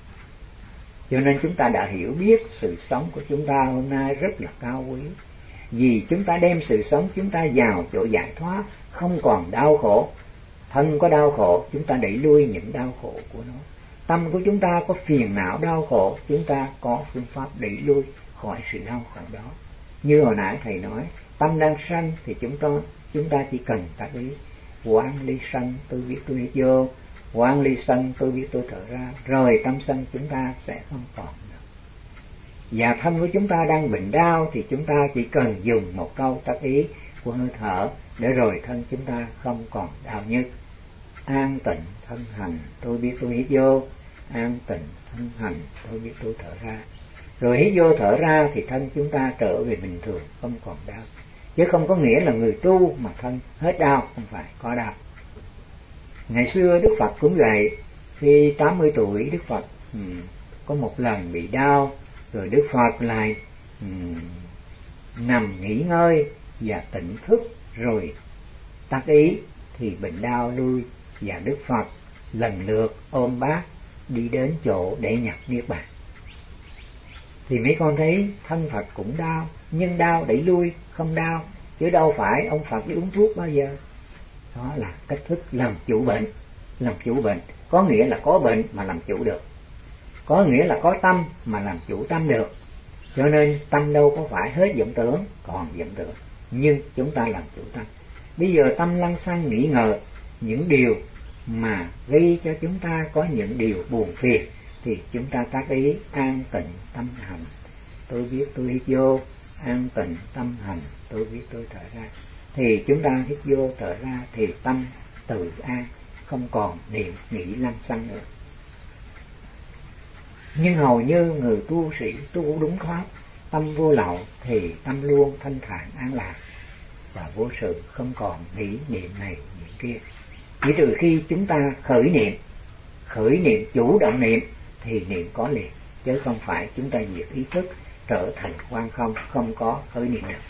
Cho nên chúng ta đã hiểu biết sự sống của chúng ta hôm nay rất là cao quý. Vì chúng ta đem sự sống chúng ta vào chỗ giải thoát, không còn đau khổ. Thân có đau khổ, chúng ta đẩy lui những đau khổ của nó. Tâm của chúng ta có phiền não đau khổ, chúng ta có phương pháp đẩy lui khỏi sự đau khổ đó. Như hồi nãy thầy nói, tâm đang sanh thì chúng ta chúng ta chỉ cần tác ý quán ly sân tôi biết tôi hít vô, quán ly sân tôi biết tôi thở ra, rồi tâm sân chúng ta sẽ không còn nữa. Và thân của chúng ta đang bệnh đau thì chúng ta chỉ cần dùng một câu tác ý của hơi thở để rồi thân chúng ta không còn đau nhức. An tịnh thân hành tôi biết tôi hít vô, an tịnh thân hành tôi biết tôi thở ra. Rồi hít vô thở ra thì thân chúng ta trở về bình thường, không còn đau. Chứ không có nghĩa là người tu mà thân hết đau, không phải, có đau. Ngày xưa Đức Phật cũng vậy, khi 80 tuổi Đức Phật có một lần bị đau, rồi Đức Phật lại nằm nghỉ ngơi và tỉnh thức, rồi tác ý thì bệnh đau lui, và Đức Phật lần lượt ôm bát đi đến chỗ để nhập niết bàn. Thì mấy con thấy thân Phật cũng đau, nhưng đau đẩy lui, không đau, chứ đâu phải ông Phật đi uống thuốc bao giờ. Đó là cách thức làm chủ bệnh. Làm chủ bệnh có nghĩa là có bệnh mà làm chủ được, có nghĩa là có tâm mà làm chủ tâm được. Cho nên tâm đâu có phải hết vọng tưởng, còn vọng tưởng, nhưng chúng ta làm chủ tâm. Bây giờ tâm lăng xăng nghĩ ngờ những điều mà gây cho chúng ta có những điều buồn phiền, thì chúng ta tác ý an tịnh tâm hành tôi biết tôi hít vô, an tịnh tâm hành tôi biết tôi thở ra. Thì chúng ta hít vô thở ra thì tâm tự an, không còn niệm nghĩ lăng xăng nữa. Nhưng hầu như người tu sĩ tu đúng pháp, tâm vô lậu thì tâm luôn thanh thản an lạc và vô sự, không còn nghĩ niệm này niệm kia. Chỉ trừ khi chúng ta khởi niệm chủ động niệm thì niệm có liền, chứ không phải chúng ta diệt ý thức trở thành quan không, không có khởi niệm được.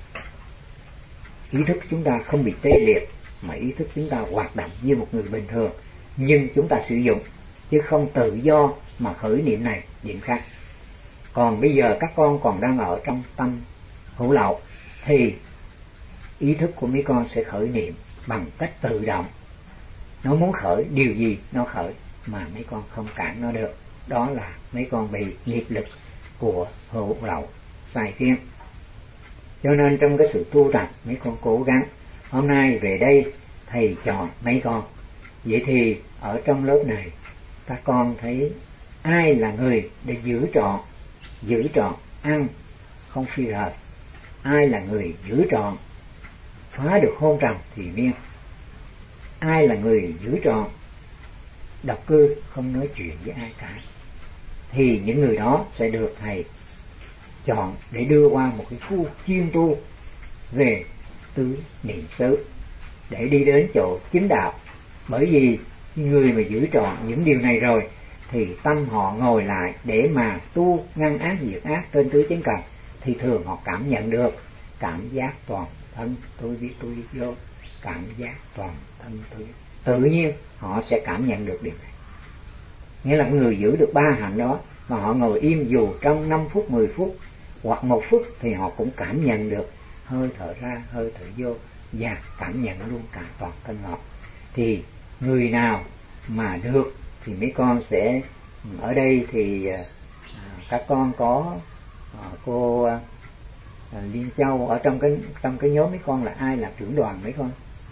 Ý thức chúng ta không bị tê liệt, mà ý thức chúng ta hoạt động như một người bình thường, nhưng chúng ta sử dụng, chứ không tự do mà khởi niệm này niệm khác. Còn bây giờ các con còn đang ở trong tâm hữu lậu thì ý thức của mấy con sẽ khởi niệm bằng cách tự động. Nó muốn khởi điều gì nó khởi, mà mấy con không cản nó được. Đó là mấy con bị nghiệp lực của hữu lậu sai khiến. Cho nên trong cái sự tu tập, mấy con cố gắng. Hôm nay về đây thầy chọn mấy con. Vậy thì ở trong lớp này các con thấy ai là người để giữ trọn ăn không phi rời, ai là người giữ trọn phá được hôn trầm thì miên, ai là người giữ trọn độc cư không nói chuyện với ai cả, thì những người đó sẽ được thầy chọn để đưa qua một cái khu chuyên tu về tứ niệm xứ để đi đến chỗ chính đạo. Bởi vì người mà giữ trọn những điều này rồi thì tâm họ ngồi lại để mà tu ngăn ác diệt ác trên tứ chánh cần, thì thường họ cảm nhận được cảm giác toàn thân tôi biết tôi vô, cảm giác toàn thân tôi. Tự nhiên họ sẽ cảm nhận được điều này. Nghĩa là người giữ được ba hạnh đó mà họ ngồi im dù trong 5 phút, 10 phút hoặc 1 phút thì họ cũng cảm nhận được hơi thở ra, hơi thở vô, và cảm nhận luôn cả toàn thân họ. Thì người nào mà được thì mấy con sẽ ở đây thì các con có cô Liên Châu ở trong cái nhóm mấy con là ai làm trưởng đoàn mấy con?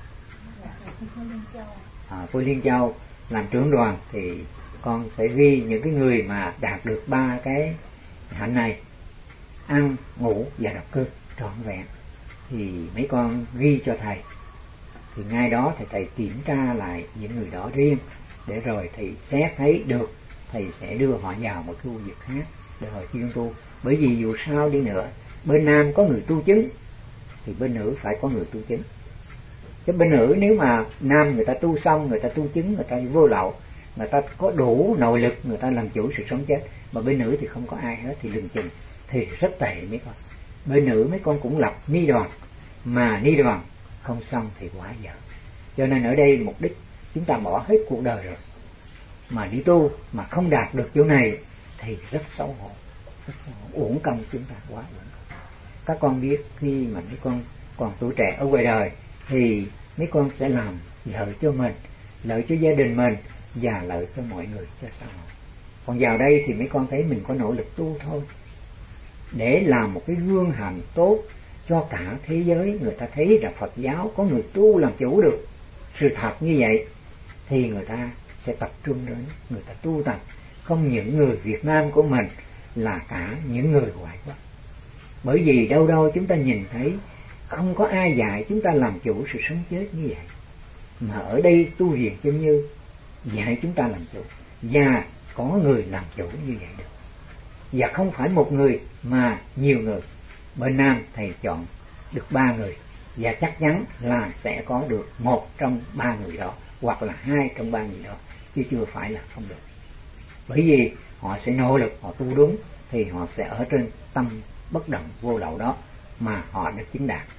Cô Liên Châu làm trưởng đoàn thì con sẽ ghi những cái người mà đạt được 3 cái hạnh này: ăn, ngủ và độc cư trọn vẹn, thì mấy con ghi cho thầy. Thì ngay đó thì thầy kiểm tra lại những người đó riêng, để rồi thầy xét thấy được, thầy sẽ đưa họ vào một khu vực khác để họ chuyên tu. Bởi vì dù sao đi nữa, bên nam có người tu chứng thì bên nữ phải có người tu chứng. Chứ bên nữ nếu mà nam người ta tu xong, người ta tu chứng, người ta vô lậu, người ta có đủ nội lực, người ta làm chủ sự sống chết, mà bên nữ thì không có ai hết thì lừng chừng, thì rất tệ mấy con. Bên nữ mấy con cũng lập ni đoàn, mà ni đoàn không xong thì quá dở. Cho nên ở đây mục đích chúng ta bỏ hết cuộc đời rồi mà đi tu mà không đạt được chỗ này thì rất xấu hổ, uổng công chúng ta, quá uổng công. Các con biết khi mà mấy con còn tuổi trẻ ở ngoài đời thì mấy con sẽ làm lợi cho mình, lợi cho gia đình mình và lợi cho mọi người, cho xã hội. Còn vào đây thì mấy con thấy mình có nỗ lực tu thôi, để làm một cái gương hạnh tốt cho cả thế giới người ta thấy là Phật giáo có người tu làm chủ được sự thật như vậy, thì người ta sẽ tập trung đến người ta tu tập. Không những người Việt Nam của mình, là cả những người ngoại quốc. Bởi vì đâu đâu chúng ta nhìn thấy không có ai dạy chúng ta làm chủ sự sống chết như vậy, mà ở đây tu viện Chân Như dạy chúng ta làm chủ, và có người làm chủ như vậy được. Và không phải một người mà nhiều người. Bên Nam thầy chọn được 3 người, và chắc chắn là sẽ có được 1 trong 3 người đó, hoặc là 2 trong 3 người đó, chứ chưa phải là không được. Bởi vì họ sẽ nỗ lực, họ tu đúng, thì họ sẽ ở trên tâm bất động vô lậu đó mà họ được chứng đạt.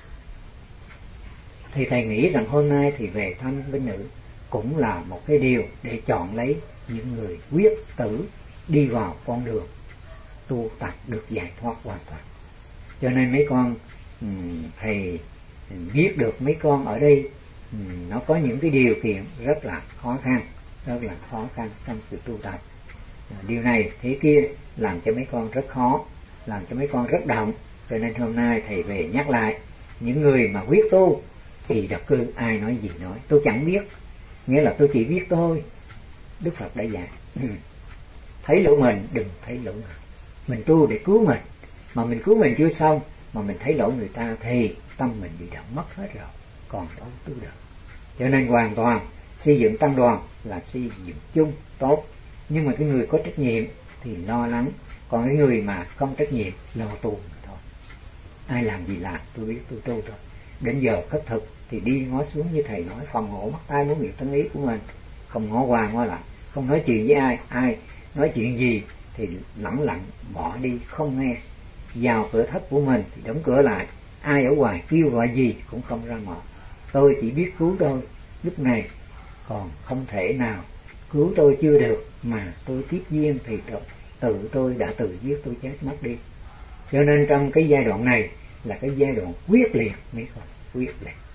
Thì thầy nghĩ rằng hôm nay thì về thăm bên nữ cũng là một cái điều để chọn lấy những người quyết tử đi vào con đường tu tập được giải thoát hoàn toàn. Cho nên mấy con thầy biết được mấy con ở đây nó có những cái điều kiện rất là khó khăn trong sự tu tập. Điều này thế kia làm cho mấy con rất khó, làm cho mấy con rất động. Cho nên hôm nay thầy về nhắc lại những người mà quyết tu thì độc cư ai nói gì nói, tôi chẳng biết, nghĩa là tôi chỉ biết thôi. Đức Phật đã dạy thấy lỗi mình đừng thấy lỗi người. Mình tu để cứu mình, mà mình cứu mình chưa xong mà mình thấy lỗi người ta thì tâm mình bị động mất hết rồi, còn đâu tu được. Cho nên hoàn toàn xây dựng tăng đoàn là xây dựng chung tốt, nhưng mà cái người có trách nhiệm thì lo lắng, còn cái người mà không trách nhiệm lo tu thôi. Ai làm gì làm, tôi biết tôi tu thôi. Đến giờ khất thực thì đi ngó xuống như thầy nói, phòng hộ mắt tai mũi miệng thân ý của mình, không ngó qua ngó lại, không nói chuyện với ai nói chuyện gì thì lẳng lặng bỏ đi không nghe. Vào cửa thất của mình thì đóng cửa lại, ai ở ngoài kêu gọi gì cũng không ra mở. Tôi chỉ biết cứu tôi lúc này, còn không thể nào cứu tôi chưa được, mà tôi tiếp duyên thì tự tôi đã tự giết tôi chết mất đi. Cho nên trong cái giai đoạn này là cái giai đoạn quyết liệt, mấy con quyết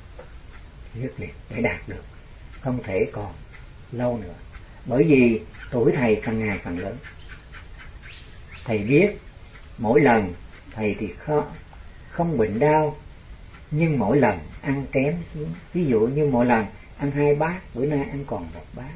liệt để đạt được, không thể còn lâu nữa. Bởi vì tuổi thầy càng ngày càng lớn. Thầy biết mỗi lần thầy thì không bệnh đau, nhưng mỗi lần ăn kém xuống. Ví dụ như mỗi lần ăn 2 bát, bữa nay ăn còn 1 bát,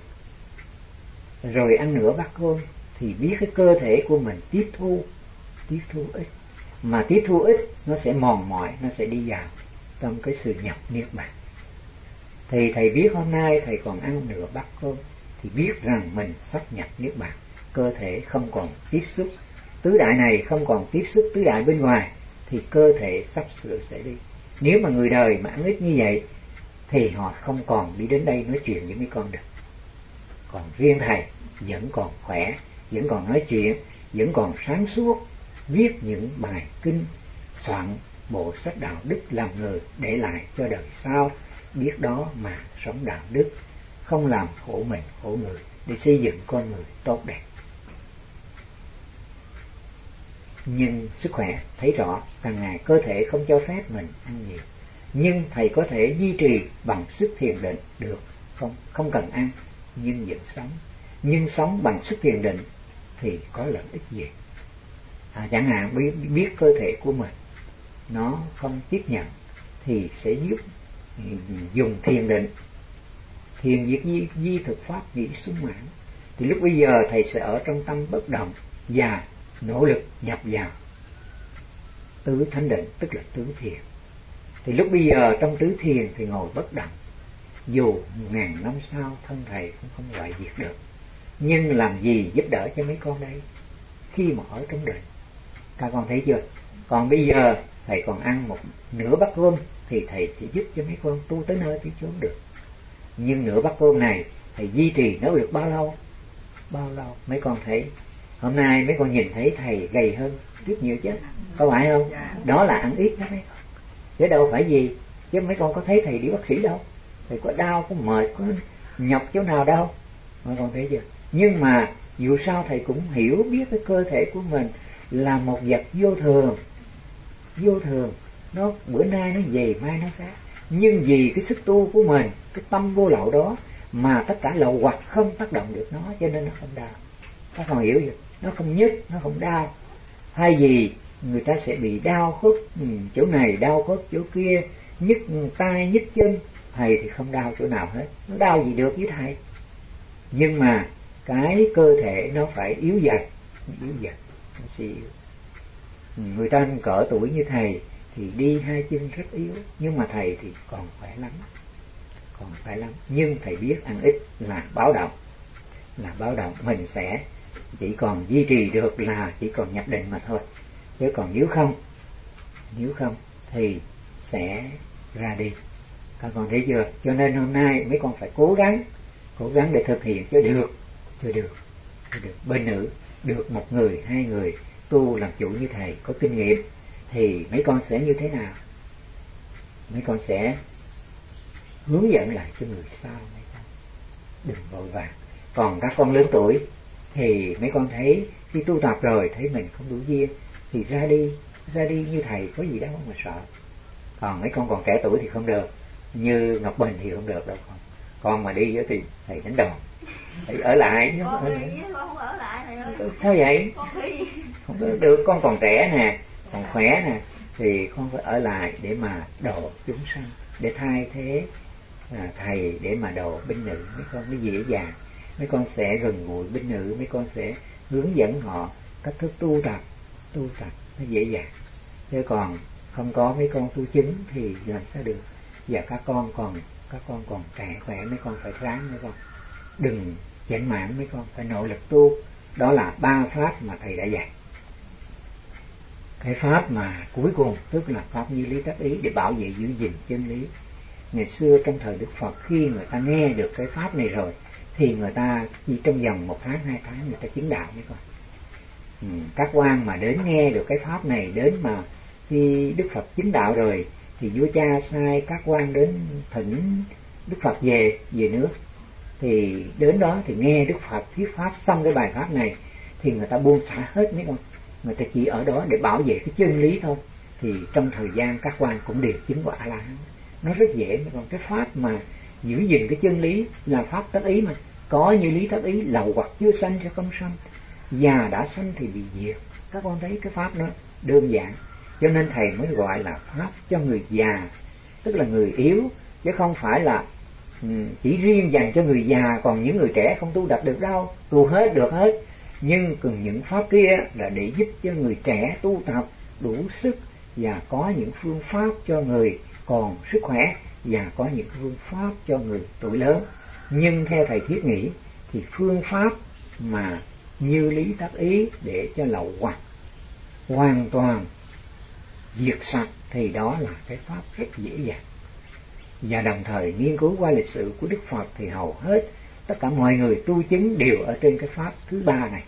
rồi ăn nửa bát cơm, thì biết cái cơ thể của mình tiếp thu ít, mà tiếp thu ít nó sẽ mòn mỏi, nó sẽ đi vào trong cái sự nhập niết bàn. Thì thầy biết hôm nay thầy còn ăn nửa bát cơm thì biết rằng mình sắp nhập niết bàn. Cơ thể không còn tiếp xúc, tứ đại này không còn tiếp xúc tứ đại bên ngoài, thì cơ thể sắp sửa sẽ đi. Nếu mà người đời mà ăn ít như vậy thì họ không còn đi đến đây nói chuyện với mấy con được. Còn riêng thầy vẫn còn khỏe, vẫn còn nói chuyện, vẫn còn sáng suốt, viết những bài kinh, soạn bộ sách đạo đức làm người để lại cho đời sau, biết đó mà sống đạo đức, không làm khổ mình khổ người, để xây dựng con người tốt đẹp. Nhưng sức khỏe thấy rõ càng ngày cơ thể không cho phép mình ăn nhiều, nhưng thầy có thể duy trì bằng sức thiền định được, không cần ăn nhưng vẫn sống. Nhưng sống bằng sức thiền định thì có lợi ích gì? Chẳng hạn biết cơ thể của mình nó không tiếp nhận thì sẽ giúp dùng thiền định, thiền diệt di thực pháp nghĩ sung mãn. Thì lúc bây giờ thầy sẽ ở trong tâm bất động và nỗ lực nhập vào tứ thánh định, tức là tứ thiền. Thì lúc bây giờ trong tứ thiền thì ngồi bất động, dù 1000 năm sau thân thầy cũng không loại diệt được. Nhưng làm gì giúp đỡ cho mấy con đây khi mà ở trong định? Các con thấy chưa? Còn bây giờ thầy còn ăn một nửa bát cơm thì thầy sẽ giúp cho mấy con tu tới nơi tới chốn được. Nhưng nửa bát cơm này thầy duy trì nỗ lực bao lâu? Mấy con thấy hôm nay mấy con nhìn thấy thầy gầy hơn rất nhiều chứ, có phải không? Đó là ăn ít đó mấy con, chứ đâu phải gì. Chứ mấy con có thấy thầy đi bác sĩ đâu, thầy có đau, có mệt, có nhọc chỗ nào đâu, mấy con thấy chưa? Nhưng mà dù sao thầy cũng hiểu biết cái cơ thể của mình là một vật vô thường, nó bữa nay nó về mai nó khác. Nhưng vì cái sức tu của mình, cái tâm vô lậu đó mà tất cả lậu hoặc không tác động được nó, cho nên nó không đau. Các con hiểu chưa? Nó không nhức, nó không đau. Hay vì người ta sẽ bị đau khớp chỗ này, đau khớp chỗ kia, nhức tay nhức chân. Thầy thì không đau chỗ nào hết, nó đau gì được với thầy. Nhưng mà cái cơ thể nó phải yếu dần, nó suy yếu. Người ta cỡ tuổi như thầy thì đi hai chân rất yếu, nhưng mà thầy thì còn khỏe lắm. Nhưng thầy biết ăn ít là báo động, mình sẽ chỉ còn duy trì được là chỉ còn nhập định mà thôi. Chứ còn nếu không thì sẽ ra đi. Các con thấy chưa? Cho nên hôm nay mấy con phải cố gắng để thực hiện cho được. Bên nữ được một người, hai người tu làm chủ như thầy có kinh nghiệm thì mấy con sẽ như thế nào? Mấy con sẽ hướng dẫn lại cho người sau mấy con. Đừng vội vàng. Còn các con lớn tuổi thì mấy con thấy khi tu tập rồi thấy mình không đủ duyên thì ra đi như thầy, có gì đâu mà sợ. Còn mấy con còn trẻ tuổi thì không được, như Ngọc Bình thì không được đâu con mà đi thì thầy đánh đòn, thầy ở lại. Con không ở lại thầy ơi. Sao vậy? Con đi. Không được, con còn trẻ nè, còn khỏe nè, thì con phải ở lại để mà độ chúng sanh, để thay thế thầy để mà độ binh nữ. Mấy con mới dễ dàng, mấy con sẽ gần gũi binh nữ, mấy con sẽ hướng dẫn họ cách thức tu tập nó dễ dàng. Chứ còn không có mấy con tu chứng thì làm sao được. Và các con còn trẻ khỏe, mấy con phải ráng, mấy con đừng chểnh mảng, mấy con phải nỗ lực tu. Đó là 3 pháp mà thầy đã dạy. Cái pháp mà cuối cùng tức là pháp như lý tác ý để bảo vệ giữ gìn chân lý. Ngày xưa trong thời Đức Phật, khi người ta nghe được cái pháp này rồi thì người ta chỉ trong vòng 1 tháng 2 tháng người ta chứng đạo mấy con. Các quan mà đến nghe được cái pháp này, đến mà khi Đức Phật chứng đạo rồi thì vua cha sai các quan đến thỉnh Đức Phật về nước. Thì đến đó thì nghe Đức Phật thuyết pháp xong cái bài pháp này thì người ta buông xả hết mấy con. Người ta chỉ ở đó để bảo vệ cái chân lý thôi. Thì trong thời gian các quan cũng đều chứng quả A-la-hán. Nó rất dễ mấy con. Cái pháp mà giữ gìn cái chân lý là pháp tác ý mà. Có như lý tác ý, lậu hoặc chưa sanh sẽ không sanh, già đã sanh thì bị diệt. Các con thấy cái pháp đó đơn giản. Cho nên thầy mới gọi là pháp cho người già, tức là người yếu, chứ không phải là chỉ riêng dành cho người già, còn những người trẻ không tu đạt được đâu. Tu hết được hết, nhưng cần những pháp kia là để giúp cho người trẻ tu tập đủ sức, và có những phương pháp cho người còn sức khỏe, và có những phương pháp cho người tuổi lớn. Nhưng theo thầy thiết nghĩ thì phương pháp mà như lý tác ý để cho lậu hoặc hoàn toàn diệt sạch thì đó là cái pháp rất dễ dàng. Và đồng thời nghiên cứu qua lịch sử của Đức Phật thì hầu hết tất cả mọi người tu chứng đều ở trên cái pháp thứ ba này.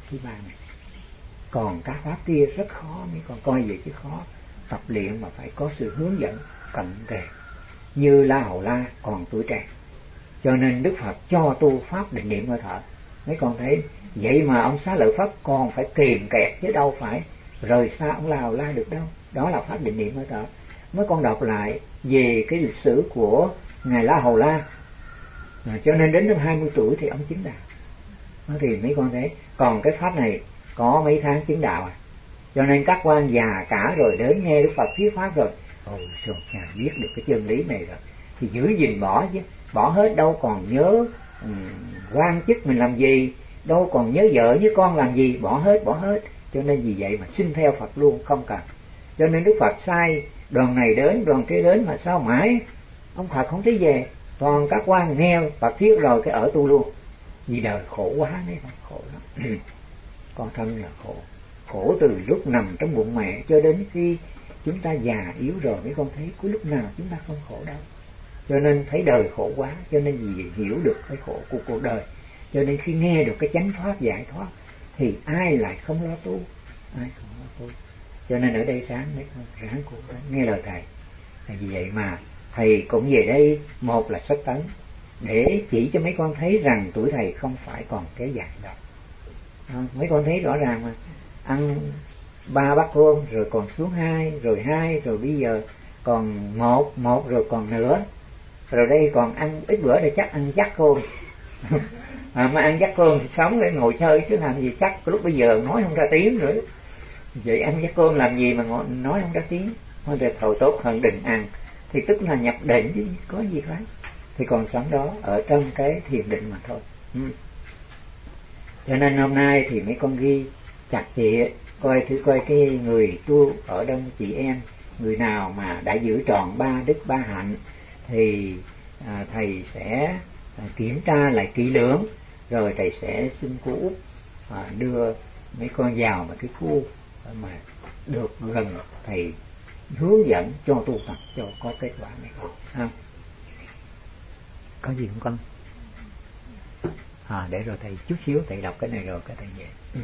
Còn các pháp kia rất khó, mấy con coi vậy chứ khó. Tập luyện mà phải có sự hướng dẫn cận kề. Như La Hầu La còn tuổi trẻ, cho nên Đức Phật cho tu pháp định niệm hơi thở. Mấy con thấy vậy mà ông Xá Lợi Phất còn phải kìm kẹt chứ đâu phải rời xa ông La Hầu La được đâu. Đó là pháp định niệm hơi thở. Mấy con đọc lại về cái lịch sử của ngài La Hầu La, cho nên đến năm 20 tuổi thì ông chứng đạo. Thì mấy con thấy còn cái pháp này có mấy tháng chứng đạo à. Cho nên các quan già cả rồi đến nghe Đức Phật thuyết pháp rồi, ôi sao nhà biết được cái chân lý này rồi thì giữ gìn bỏ chứ, bỏ hết đâu còn nhớ quan chức mình làm gì, đâu còn nhớ vợ với con làm gì, bỏ hết. Cho nên vì vậy mà xin theo Phật luôn, không cần. Cho nên Đức Phật sai đoàn này đến đoàn kia đến mà sao mãi ông Phật không thấy về. Còn các quan nghe Phật thuyết rồi cái ở tu luôn. Vì đời khổ quá đấy, khổ lắm. Con thân là khổ từ lúc nằm trong bụng mẹ cho đến khi chúng ta già yếu rồi mấy con thấy có lúc nào chúng ta không khổ đâu. Cho nên thấy đời khổ quá, cho nên vì hiểu được cái khổ của cuộc đời, cho nên khi nghe được cái chánh pháp giải thoát thì ai lại không lo tu, Cho nên ở đây ráng mấy con ráng cố gắng nghe lời thầy. Vì vậy mà thầy cũng về đây, một là sách tấn để chỉ cho mấy con thấy rằng tuổi thầy không phải còn kéo dài đâu. Mấy con thấy rõ ràng mà, ăn 3 bát cơm rồi còn xuống 2, rồi 2 rồi bây giờ còn 1 rồi còn nữa, rồi đây còn ăn ít bữa để chắc ăn dắt cơm. Mà ăn dắt cơm thì sống để ngồi chơi chứ làm gì chắc, lúc bây giờ nói không ra tiếng nữa. Vậy ăn với cơm làm gì mà nói không ra tiếng, thôi là thầu tốt hơn đừng ăn, thì tức là nhập định chứ có gì phải. Thì còn sống đó ở trong cái thiền định mà thôi. Cho nên hôm nay thì mấy con ghi chặt chẽ, coi cái người tu ở đông chị em, người nào mà đã giữ tròn 3 đức 3 hạnh thì thầy sẽ kiểm tra lại kỹ lưỡng, rồi thầy sẽ xin cô Út đưa mấy con vào một cái khu mà được gần thầy hướng dẫn cho tu tập cho có kết quả này không? Có gì không con? Để rồi thầy chút xíu thầy đọc cái này rồi cái thầy về.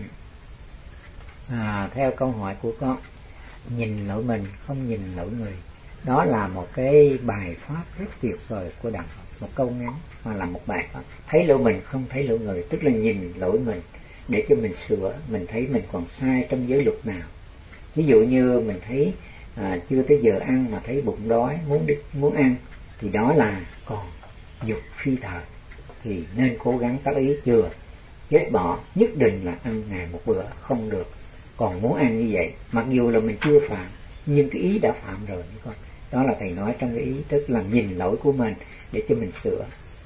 Theo câu hỏi của con, nhìn lỗi mình không nhìn lỗi người, đó là một cái bài pháp rất tuyệt vời của Đạo Phật, một câu ngắn mà là một bài pháp. Thấy lỗi mình không thấy lỗi người, tức là nhìn lỗi mình để cho mình sửa, mình thấy mình còn sai trong giới luật nào. Ví dụ như mình thấy chưa tới giờ ăn mà thấy bụng đói muốn ăn, thì đó là còn dục phi thời, thì nên cố gắng tác ý chừa chết bỏ, nhất định là ăn ngày một bữa không được. Còn muốn ăn như vậy, mặc dù là mình chưa phạm, nhưng cái ý đã phạm rồi con. Đó là thầy nói trong cái ý, tức là nhìn lỗi của mình để cho mình sửa.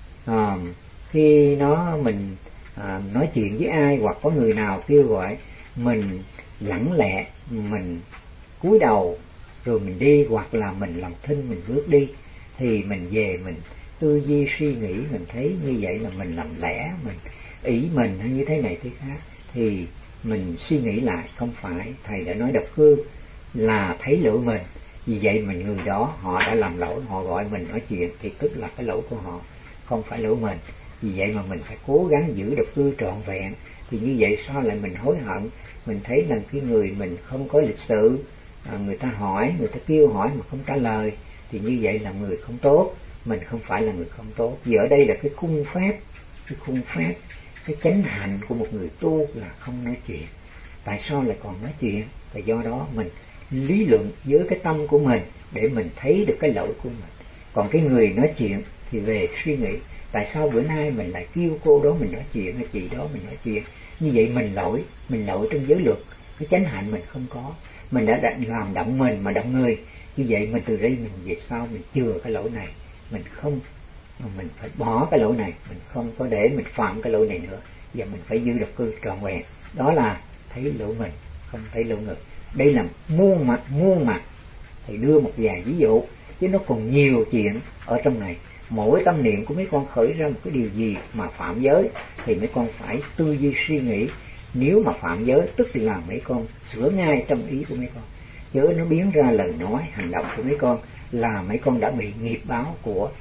Khi mình nói chuyện với ai hoặc có người nào kêu gọi mình lẳng lẹ, mình cúi đầu rồi mình đi, hoặc là mình làm thinh mình bước đi, thì mình về mình tư duy suy nghĩ, mình thấy như vậy là mình làm lẽ, mình ý mình hay như thế này thế khác, thì mình suy nghĩ lại, không phải thầy đã nói độc cư là thấy lỗi mình, vì vậy mà người đó họ đã làm lỗi, họ gọi mình nói chuyện thì tức là cái lỗi của họ, không phải lỗi mình. Vì vậy mà mình phải cố gắng giữ độc cư trọn vẹn, thì như vậy sao lại mình hối hận. Mình thấy là cái người mình không có lịch sự, người ta hỏi, người ta kêu hỏi mà không trả lời, thì như vậy là người không tốt, mình không phải là người không tốt. Vì ở đây là cái khung phép, cái chánh hạnh của một người tu là không nói chuyện. Tại sao lại còn nói chuyện? Và do đó mình lý luận với cái tâm của mình để mình thấy được cái lỗi của mình. Còn cái người nói chuyện thì về suy nghĩ, tại sao bữa nay mình lại kêu cô đó mình nói chuyện, hay chị đó mình nói chuyện. Như vậy mình lỗi trong giới luật, cái chánh hạnh mình không có, mình đã làm động mình mà động người. Như vậy mình từ đây mình về sau mình chừa cái lỗi này, mình phải bỏ cái lỗi này, mình không có để mình phạm cái lỗi này nữa, và mình phải giữ độc cư trọn vẹn. Đó là thấy lỗi mình, không thấy lỗi người. Đây là muôn mặt. Thì đưa một vài ví dụ, chứ nó còn nhiều chuyện ở trong này. Mỗi tâm niệm của mấy con khởi ra một cái điều gì mà phạm giới, thì mấy con phải tư duy suy nghĩ. Nếu mà phạm giới tức là mấy con sửa ngay trong ý của mấy con, chứ nó biến ra lời nói hành động của mấy con là mấy con đã bị nghiệp báo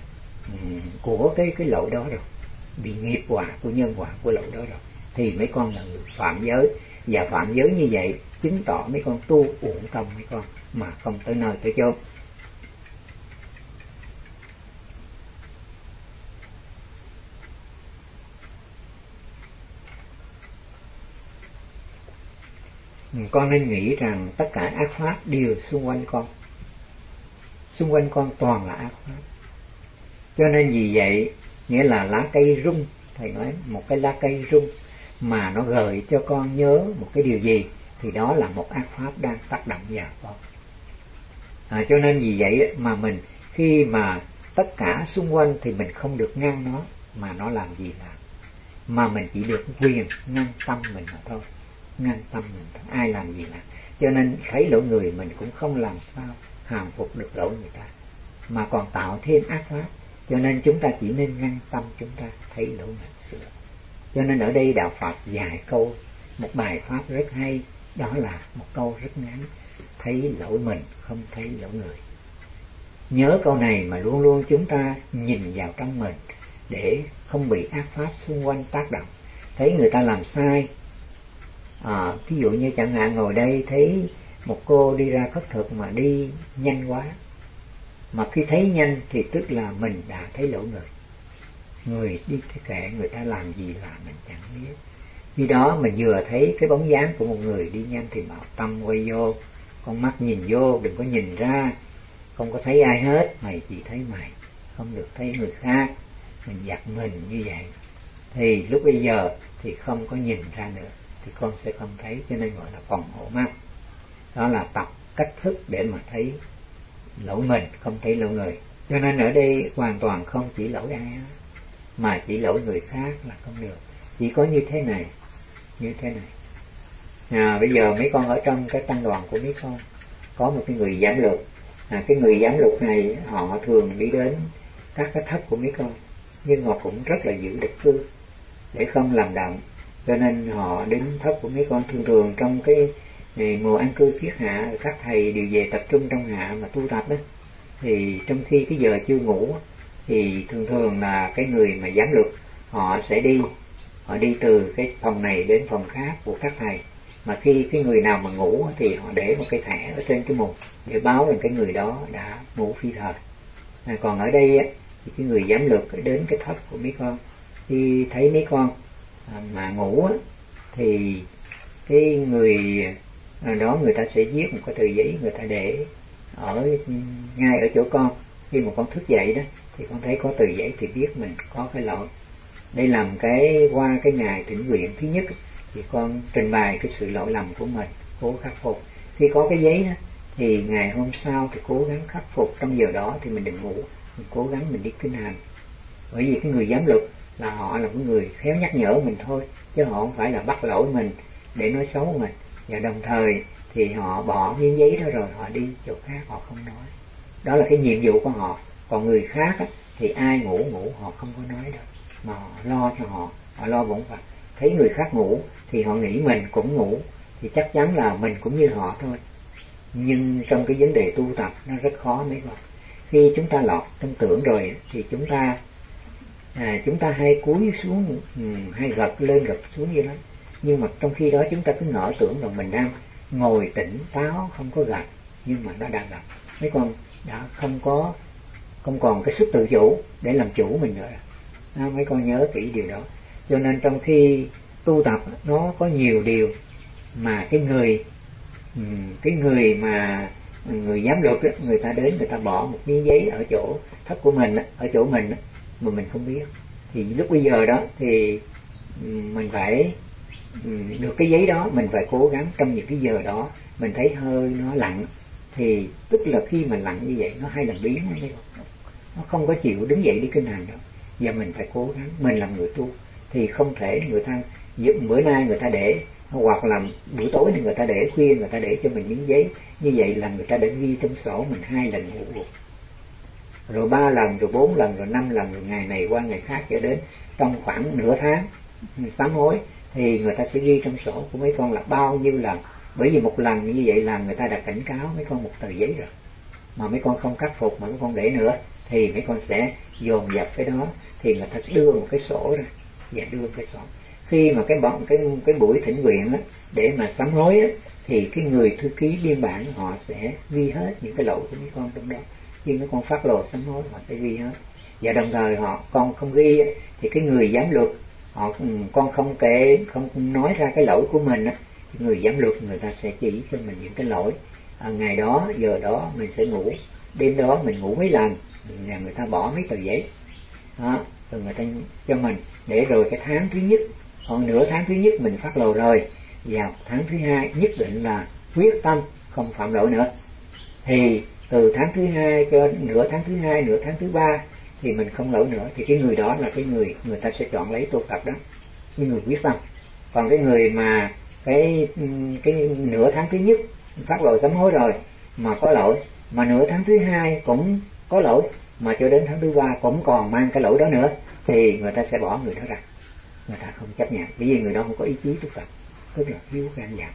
của cái lỗi đó rồi, bị nghiệp quả của nhân quả của lỗi đó rồi, thì mấy con là người phạm giới. Và phạm giới như vậy chứng tỏ mấy con tu uổng công mấy con mà không tới nơi tới chốn. Con nên nghĩ rằng tất cả ác pháp đều xung quanh con toàn là ác pháp. Cho nên vì vậy, nghĩa là lá cây rung, thầy nói một cái lá cây rung mà nó gợi cho con nhớ một cái điều gì, thì đó là một ác pháp đang tác động vào con. Cho nên vì vậy mà mình khi mà tất cả xung quanh thì mình không được ngăn nó, mà nó làm gì làm, mà mình chỉ được quyền ngăn tâm mình mà thôi. Ngăn tâm mình, ai làm gì làm. Cho nên thấy lỗi người mình cũng không làm sao hàm phục được lỗi người ta, mà còn tạo thêm ác pháp. Cho nên chúng ta chỉ nên ngăn tâm chúng ta thấy lỗi mình sửa. Cho nên ở đây Đạo Phật vài câu, một bài pháp rất hay, đó là một câu rất ngắn: thấy lỗi mình không thấy lỗi người. Nhớ câu này mà luôn luôn chúng ta nhìn vào trong mình để không bị ác pháp xung quanh tác động. Thấy người ta làm sai, ví dụ như chẳng hạn ngồi đây thấy một cô đi ra khất thực mà đi nhanh quá, mà khi thấy nhanh thì tức là mình đã thấy lỗi người. Người đi cái kệ người ta làm gì là mình chẳng biết. Khi đó mình vừa thấy cái bóng dáng của một người đi nhanh thì bảo tâm quay vô, con mắt nhìn vô, đừng có nhìn ra, không có thấy ai hết, mày chỉ thấy mày, không được thấy người khác. Mình giật mình như vậy thì lúc bây giờ thì không có nhìn ra nữa, thì con sẽ không thấy, cho nên gọi là phòng hộ mắt. Đó là tập cách thức để mà thấy lỗi mình, không thấy lỗi người. Cho nên ở đây hoàn toàn không chỉ lỗi ai mà chỉ lỗi người khác là không được. Chỉ có như thế này, như thế này. Bây giờ mấy con ở trong cái tăng đoàn của mấy con có một cái người giám luật. Cái người giám luật này họ thường đi đến các cái thất của mấy con, nhưng họ cũng rất là giữ địch cư để không làm động. Cho nên họ đến thất của mấy con thường trong cái mùa an cư kiết hạ, các thầy đều về tập trung trong hạ mà tu tập đó. Thì trong khi cái giờ chưa ngủ thì thường là cái người mà giám luật họ sẽ đi, họ đi từ cái phòng này đến phòng khác của các thầy. Mà khi cái người nào mà ngủ thì họ để một cái thẻ ở trên cái mục để báo rằng cái người đó đã ngủ phi thời. Còn ở đây thì cái người giám luật đến cái thất của mấy con, khi thấy mấy con mà ngủ thì cái người đó người ta sẽ viết một cái tờ giấy, người ta để ở ngay ở chỗ con. Khi mà con thức dậy đó thì con thấy có tờ giấy thì biết mình có cái lỗi. Đây làm cái qua cái ngày thỉnh nguyện thứ nhất thì con trình bày cái sự lỗi lầm của mình, cố khắc phục. Khi có cái giấy đó thì ngày hôm sau thì cố gắng khắc phục. Trong giờ đó thì mình đừng ngủ, mình cố gắng mình đi kinh hành. Bởi vì cái người giám luật là họ là một người khéo nhắc nhở mình thôi, chứ họ không phải là bắt lỗi mình để nói xấu mình. Và đồng thời thì họ bỏ miếng giấy đó rồi họ đi chỗ khác, họ không nói. Đó là cái nhiệm vụ của họ. Còn người khác thì ai ngủ họ không có nói đâu, mà họ lo cho họ lo bổn phận. Thấy người khác ngủ thì họ nghĩ mình cũng ngủ, thì chắc chắn là mình cũng như họ thôi. Nhưng trong cái vấn đề tu tập nó rất khó mấy con. Khi chúng ta lọt trong tưởng rồi thì chúng ta hay cúi xuống, hay gật lên gật xuống như đó. Nhưng mà trong khi đó chúng ta cứ ngỡ tưởng rằng mình đang ngồi tỉnh táo không có gật, nhưng mà nó đang gật. Mấy con đã không còn cái sức tự chủ để làm chủ mình nữa. Mấy con nhớ kỹ điều đó. Cho nên trong khi tu tập nó có nhiều điều mà cái người mà người giám luật người ta đến, người ta bỏ một miếng giấy ở chỗ thất của mình, ở chỗ mình mà mình không biết. Thì lúc bây giờ đó thì mình phải được cái giấy đó, mình phải cố gắng trong những cái giờ đó mình thấy hơi nó lặng, thì tức là khi mà lặng như vậy nó hay làm biến, nó không có chịu đứng dậy đi kinh hành đâu. Giờ mình phải cố gắng, mình làm người tu thì không thể người ta bữa nay người ta để, hoặc là buổi tối thì người ta để, khuya người ta để cho mình miếng giấy như vậy là người ta đã ghi trong sổ mình 2 lần ngủ, rồi 3 lần, rồi 4 lần, rồi 5 lần, rồi ngày này qua ngày khác cho đến trong khoảng nửa tháng sám hối thì người ta sẽ ghi trong sổ của mấy con là bao nhiêu lần. Bởi vì một lần như vậy là người ta đã cảnh cáo mấy con một tờ giấy rồi, mà mấy con không khắc phục mà mấy con để nữa thì mấy con sẽ dồn dập cái đó, thì người ta sẽ đưa một cái sổ ra và đưa cái sổ. Khi mà cái buổi thỉnh nguyện đó, để mà sám hối đó, thì cái người thư ký biên bản họ sẽ ghi hết những cái lỗi của mấy con trong đó. Khi mấy con phát lộ sám hối họ sẽ ghi hết. Và đồng thời con không ghi thì cái người giám luật con không nói ra cái lỗi của mình thì người giám luật người ta sẽ chỉ cho mình những cái lỗi. Ngày đó giờ đó mình sẽ ngủ, đêm đó mình ngủ mấy lần, và người ta bỏ mấy tờ giấy đó, rồi người ta cho mình để rồi cái tháng thứ nhất, còn nửa tháng thứ nhất mình phát lồ rồi, vào tháng thứ hai nhất định là quyết tâm không phạm lỗi nữa. Thì từ tháng thứ hai cho nửa tháng thứ hai, nửa tháng thứ ba thì mình không lỗi nữa, thì cái người đó là cái người ta sẽ chọn lấy tu tập đó, cái người quyết tâm. Còn cái người mà cái nửa tháng thứ nhất phát lỗi sám hối rồi mà có lỗi, mà nửa tháng thứ hai cũng có lỗi, mà cho đến tháng thứ ba cũng còn mang cái lỗi đó nữa, thì người ta sẽ bỏ người đó ra, người ta không chấp nhận, bởi vì người đó không có ý chí tu tập, tức là thiếu gan dạ.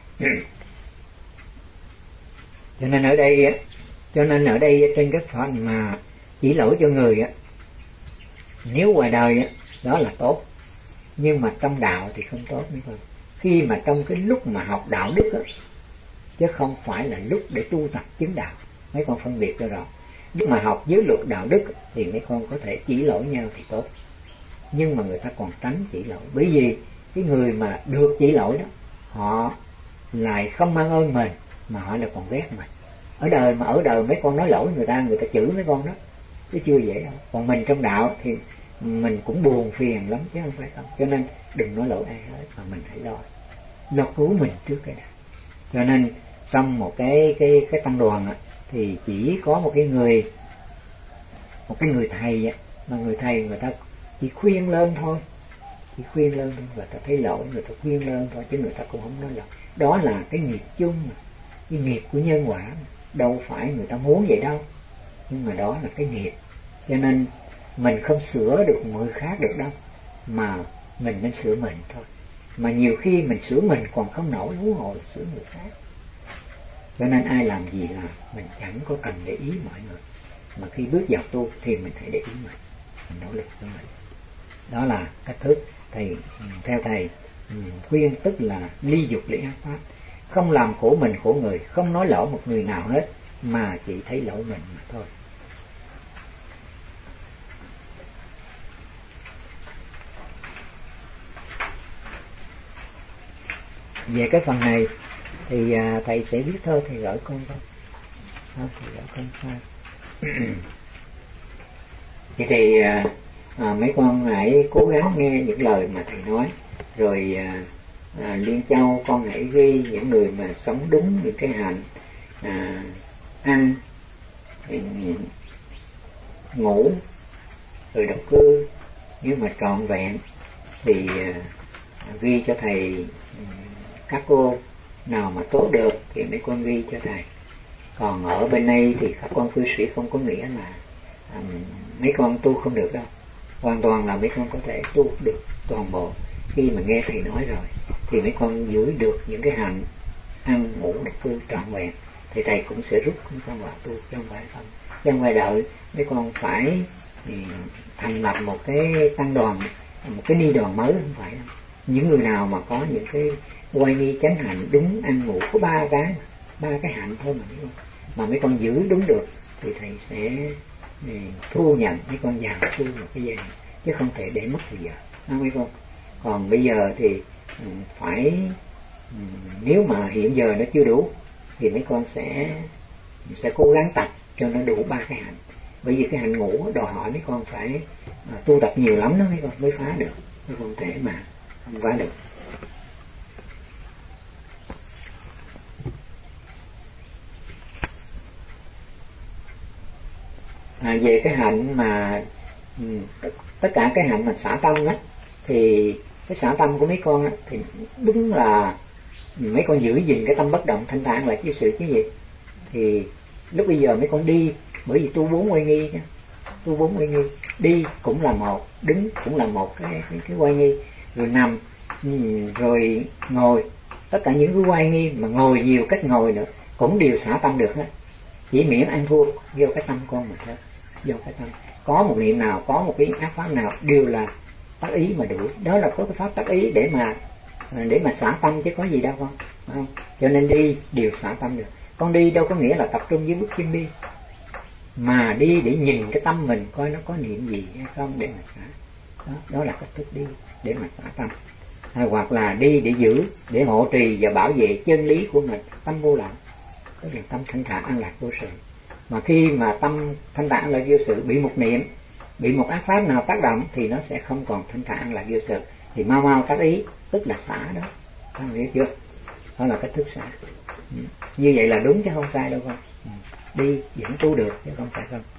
Cho nên ở đây trên cái phần mà chỉ lỗi cho người nếu ngoài đời đó là tốt, nhưng mà trong đạo thì không tốt nữa thôi. Khi mà trong cái lúc mà học đạo đức chứ không phải là lúc để tu tập chứng đạo, mấy con phân biệt cho rõ. Lúc mà học giới luật đạo đức thì mấy con có thể chỉ lỗi nhau thì tốt, nhưng mà người ta còn tránh chỉ lỗi, bởi vì cái người mà được chỉ lỗi đó họ lại không mang ơn mình, mà họ là còn ghét mình. Ở đời mấy con nói lỗi người ta chửi mấy con đó, chứ chưa vậy đâu. Còn mình trong đạo thì mình cũng buồn phiền lắm chứ không phải không. Cho nên đừng nói lỗi ai hết, mà mình phải lo cứu mình trước cái này. Cho nên trong một cái tăng đoàn thì chỉ có một cái người thầy á, mà người thầy người ta chỉ khuyên lên thôi, người ta thấy lỗi người ta khuyên lên thôi, chứ người ta cũng không nói là đó là cái nghiệp chung, cái nghiệp của nhân quả, đâu phải người ta muốn vậy đâu, nhưng mà đó là cái nghiệp, cho nên mình không sửa được người khác được đâu, mà mình nên sửa mình thôi. Mà nhiều khi mình sửa mình còn không nổi, huống hồ là sửa người khác. Cho nên ai làm gì là mình chẳng có cần để ý mọi người, mà khi bước vào tu thì mình hãy để ý mình nỗ lực của mình. Đó là cách thức thầy, theo thầy khuyên, tức là ly dục ly ác pháp, không làm khổ mình khổ người, không nói lỗi một người nào hết, mà chỉ thấy lỗi mình mà thôi. Về cái phần này thì thầy sẽ viết thơ, thầy gửi con thôi. Thầy gửi con thôi. Vậy thì mấy con hãy cố gắng nghe những lời mà thầy nói, rồi Liên Châu con hãy ghi những người mà sống đúng những cái hạnh ăn, ngủ, rồi độc cư, nếu mà trọn vẹn thì ghi cho thầy. Các cô nào mà tốt được thì mấy con ghi cho thầy. Còn ở bên đây thì các con cư sĩ không có nghĩa là mấy con tu không được đâu, hoàn toàn là mấy con có thể tu được toàn bộ. Khi mà nghe thầy nói rồi thì mấy con giữ được những cái hạnh ăn ngủ độc cư trọn vẹn, thì thầy cũng sẽ rút mấy con vào tu, chứ không phải đợi mấy con phải thành lập một cái tăng đoàn, một cái ni đoàn mới, không phải đâu. Những người nào mà có những cái quay nghi chánh hạnh đúng ăn ngủ, có ba cái hạnh thôi mà mấy con giữ đúng được thì thầy sẽ thu nhận mấy con vào tu một cái giai đoạn, chứ không thể để mất bây giờ, mấy con. Còn bây giờ thì phải nếu mà hiện giờ nó chưa đủ thì mấy con sẽ cố gắng tập cho nó đủ ba cái hạnh, bởi vì cái hạnh ngủ đòi hỏi mấy con phải tu tập nhiều lắm đó mấy con mới phá được, mấy con thể mà không phá được. Về cái hạnh mà tất cả cái hạnh mà xả tâm á, thì cái xả tâm của mấy con á, thì đúng là mấy con giữ gìn cái tâm bất động thanh thản là cái sự cái gì. Thì lúc bây giờ mấy con đi, bởi vì tu 4 quay nghi, tu 4 quay nghi, đi cũng là một, đứng cũng là một cái quay nghi, rồi nằm, rồi ngồi, tất cả những cái quay nghi mà ngồi nhiều cách ngồi nữa cũng đều xả tâm được hết, chỉ miễn ăn thua vô cái tâm con mình thôi, vô cái tâm. Có một niệm nào, có một cái ác pháp nào đều là tác ý mà đủ, đó là có cái pháp tác ý để mà xả tâm, chứ có gì đâu con, không? Cho nên đi đều xả tâm được. Con đi đâu có nghĩa là tập trung với bước chân đi, mà đi để nhìn cái tâm mình coi nó có niệm gì hay không để mà xả. Đó là cách thức đi để mà xả tâm. Hoặc là đi để giữ, để hộ trì và bảo vệ chân lý của mình, tâm vô lậu, tức là tâm thanh thản an lạc vô sự. Mà khi mà tâm thanh thản an lạc vô sự bị một niệm, bị một ác pháp nào tác động thì nó sẽ không còn thanh thản an lạc vô sự, thì mau tác ý, tức là xả đó. Con hiểu chưa? Đó là cách thức xả. Như vậy là đúng chứ không sai đâu con. Đi vẫn tu được chứ không phải không.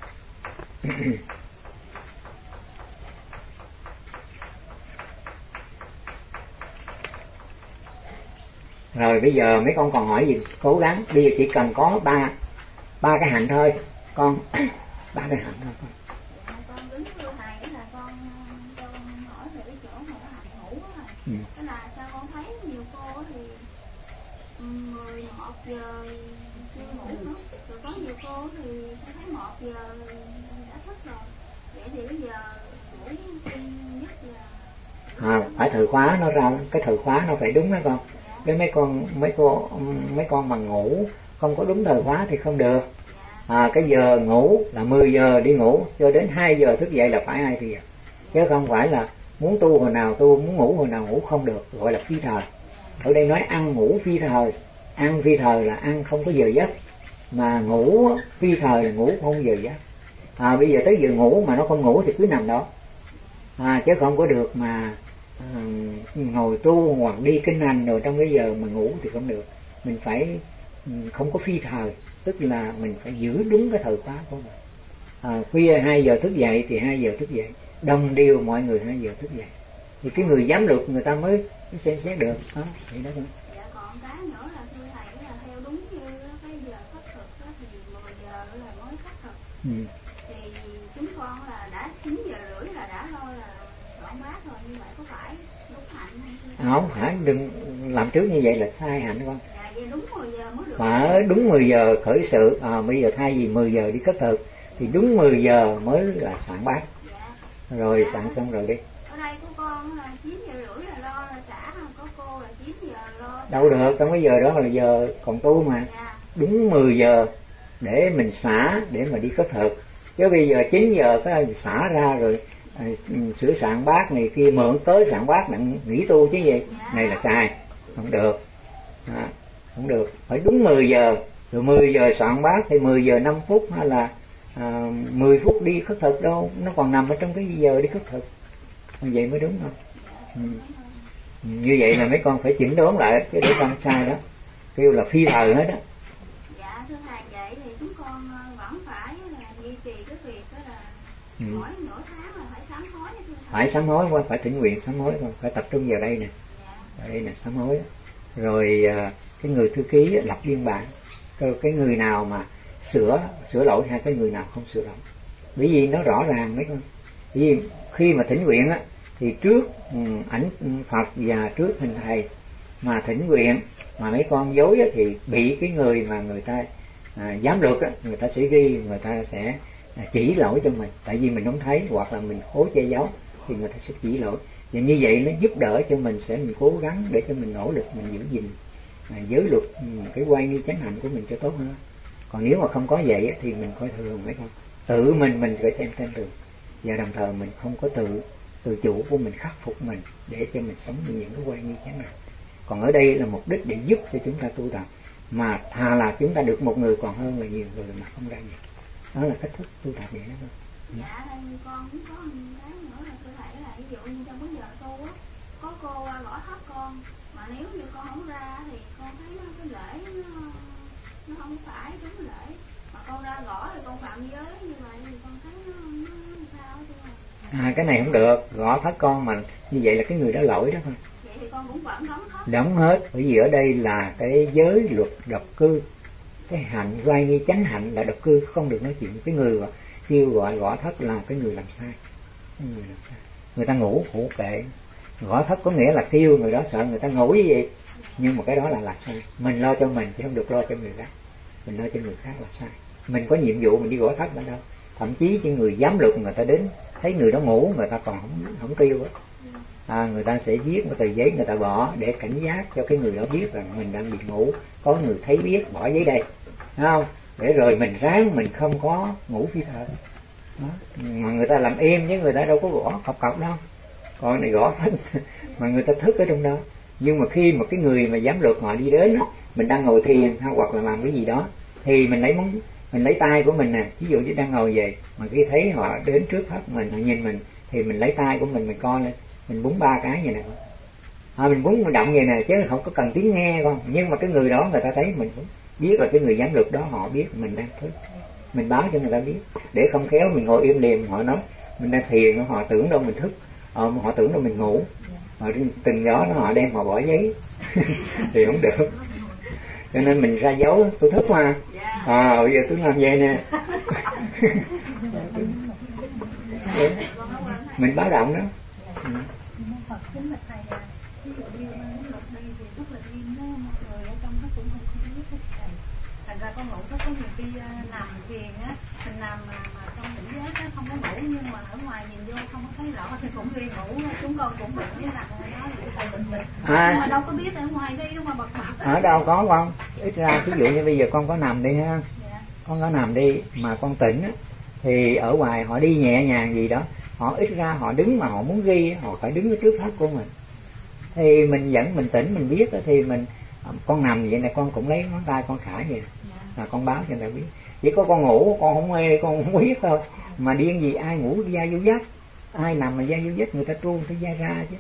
Rồi bây giờ mấy con còn hỏi gì? Cố gắng, bây giờ chỉ cần có ba cái hạnh thôi con. 3 cái hạnh thôi con. Con đứng như này là con hỏi về cái chỗ mà cái hạnh ngủ á. Cái là sao con thấy nhiều cô thì 11 giờ chưa ngủ nữa, rồi có nhiều cô thì con thấy 1 giờ đã thức rồi. Vậy thì bây giờ ngủ nhất là phải thời khóa nó ra, cái thời khóa nó phải đúng đó con. Với mấy con mà ngủ không có đúng thời khóa thì không được. Cái giờ ngủ là 10 giờ đi ngủ cho đến 2 giờ thức dậy là phải 2 giờ, chứ không phải là muốn tu hồi nào tu, muốn ngủ hồi nào ngủ, không được, gọi là phi thời. Ở đây nói ăn ngủ phi thời, ăn phi thời là ăn không có giờ giấc, mà ngủ phi thời là ngủ không giờ giấc. Bây giờ tới giờ ngủ mà nó không ngủ thì cứ nằm đó, chứ không có được mà ngồi tu hoặc đi kinh hành rồi trong cái giờ mà ngủ thì không được. Mình phải không có phi thời, tức là mình phải giữ đúng cái thời khóa của mình. Khuya 2 giờ thức dậy thì 2 giờ thức dậy, đồng đều mọi người 2 giờ thức dậy, thì cái người giám luật người ta mới xem xét được đó, vậy đó thôi. Dạ, còn cái nữa là thưa thầy là theo đúng như cái giờ khất thực đó, thì 10 giờ là mới khất thực. Thì chúng con là đã 9 giờ rưỡi là đã lo là soạn bát rồi, như vậy có phải đúng hạnh không? Không phải, đừng làm trước như vậy là sai hạnh con. Dạ, vậy đúng 10 giờ mới được. Phải đúng 10 giờ khởi sự, bây giờ thay vì 10 giờ đi khất thực thì đúng 10 giờ mới là soạn bát. Dạ. Rồi soạn xong rồi đi. Ở đây của con là 9 giờ rưỡi là lo là xả, không có cô là 9 giờ lo. Đâu được, trong cái giờ đó là giờ còn tu mà. Dạ. Đúng 10 giờ để mình xả để mà đi khất thực. Chứ bây giờ 9 giờ cái xả ra rồi sửa soạn bát này kia, mượn tới soạn bát đặng nghỉ tu chứ gì. Dạ. Này là sai, không được. Không được, phải đúng 10 giờ. Rồi 10 giờ soạn bát thì 10 giờ 5 phút hay là 10 phút đi khất thực đâu, nó còn nằm ở trong cái giờ đi khất thực. Vậy mới đúng không? Như vậy là mấy con phải chỉnh đốn lại cái để con sai đó, kêu là phi thời hết đó. Dạ thưa thầy, vậy thì chúng con vẫn phải là duy trì cái việc đó là mỗi nửa tháng là phải sám hối. Phải sám hối, phải thỉnh nguyện sám hối, phải tập trung vào đây nè. Ở đây là sám hối. Rồi cái người thư ký lập biên bản cái người nào mà sửa lỗi hay cái người nào không sửa lỗi, bởi vì nó rõ ràng mấy con. Bởi vì khi mà thỉnh nguyện á thì trước ảnh Phật và trước hình thầy mà thỉnh nguyện mà mấy con dối á, thì bị cái người mà người ta giám luật á, người ta sẽ ghi, người ta sẽ chỉ lỗi cho mình, tại vì mình không thấy hoặc là mình cố che giấu thì người ta sẽ chỉ lỗi. Và như vậy nó giúp đỡ cho mình, mình cố gắng để cho mình nỗ lực mình giữ gìn giới luật, cái quay nghi chánh hạnh của mình cho tốt hơn. Còn nếu mà không có vậy á, thì mình coi thường mấy con, tự mình phải xem thường, và đồng thời mình không có tự chủ của mình khắc phục mình để cho mình sống như những cái quay nghi chánh hạnh. Còn ở đây là mục đích để giúp cho chúng ta tu tập, mà thà là chúng ta được một người còn hơn là nhiều người mà không ra gì. Đó là cách thức tu tập vậy đó thôi. Dạ, con cũng có một cái nữa là tôi thấy là ví dụ như trong cái giờ tu á, có cô gõ thấp con, mà nếu như con không ra thì con thấy cái lễ nó không phải đúng lễ, mà con ra gõ thì con phạm giới như vậy thì con thấy nó sao chứ? Cái này không được, gõ thấp con mà như vậy là cái người đó lỗi đó thôi. Vậy thì con cũng vẫn đóng thấp. Đóng hết, bởi vì ở đây là cái giới luật độc cư, cái hạnh quay nghi chánh hạnh là độc cư, không được nói chuyện. Cái người kêu gọi gõ thấp là cái người làm sai, người ta ngủ phụ kệ. Gõ thấp có nghĩa là kêu người đó sợ người ta ngủ với gì, nhưng mà cái đó là làm sai. Mình lo cho mình chứ không được lo cho người khác, mình lo cho người khác là sai. Mình có nhiệm vụ mình đi gõ thấp ở đâu, thậm chí cái người giám luật người ta đến thấy người đó ngủ người ta còn không kêu á, người ta sẽ viết một tờ giấy người ta bỏ để cảnh giác cho cái người đó biết rằng mình đang bị ngủ, có người thấy biết bỏ giấy đây, thấy không? Để rồi mình ráng mình không có ngủ phi thời đó. Mà người ta làm im chứ người ta đâu có gõ cọc đâu, còn này gõ hết mà người ta thức ở trong đó. Nhưng mà khi mà cái người mà giám luật họ đi đến đó, mình đang ngồi thiền hoặc là làm cái gì đó thì mình lấy tay của mình nè, ví dụ như đang ngồi về mà khi thấy họ đến trước hết mình, họ nhìn mình thì mình lấy tay của mình co lên, mình búng 3 cái vậy nè, mình búng mình động vậy nè, chứ không có cần tiếng nghe con. Nhưng mà cái người đó người ta thấy mình cũng biết là cái người giám luật đó họ biết mình đang thức, mình báo cho người ta biết, để không khéo mình ngồi im lìm họ nói mình đang thiền, họ tưởng đâu mình thức, họ tưởng đâu mình ngủ, họ từng đó họ đem họ bỏ giấy thì không được. Cho nên mình ra dấu tôi thức mà, bây giờ tôi làm vậy nè mình báo động đó. Thành ra con ngủ có nhiều khi nằm thiền á, mình nằm mà trong tỉnh giới á không có ngủ, nhưng mà ở ngoài nhìn vô không có thấy rõ thì cũng đi ngủ. Chúng con cũng bị cái nằm đó tại bệnh nhưng mà đâu có biết ở ngoài đi đâu mà bật ở đâu có con. Ít ra ví dụ như bây giờ con có nằm đi ha, con có nằm đi mà con tỉnh á, thì ở ngoài họ đi nhẹ nhàng gì đó, họ ít ra họ đứng mà họ muốn ghi họ phải đứng ở trước pháp của mình, thì mình vẫn mình tỉnh mình biết đó, thì mình con nằm vậy này con cũng lấy ngón tay con khả vậy là con báo cho người ta biết. Chỉ có con ngủ con không mê con không biết thôi, mà điên gì ai ngủ da vô vách, ai nằm mà da vô vách người ta tru người ta da ra chứ,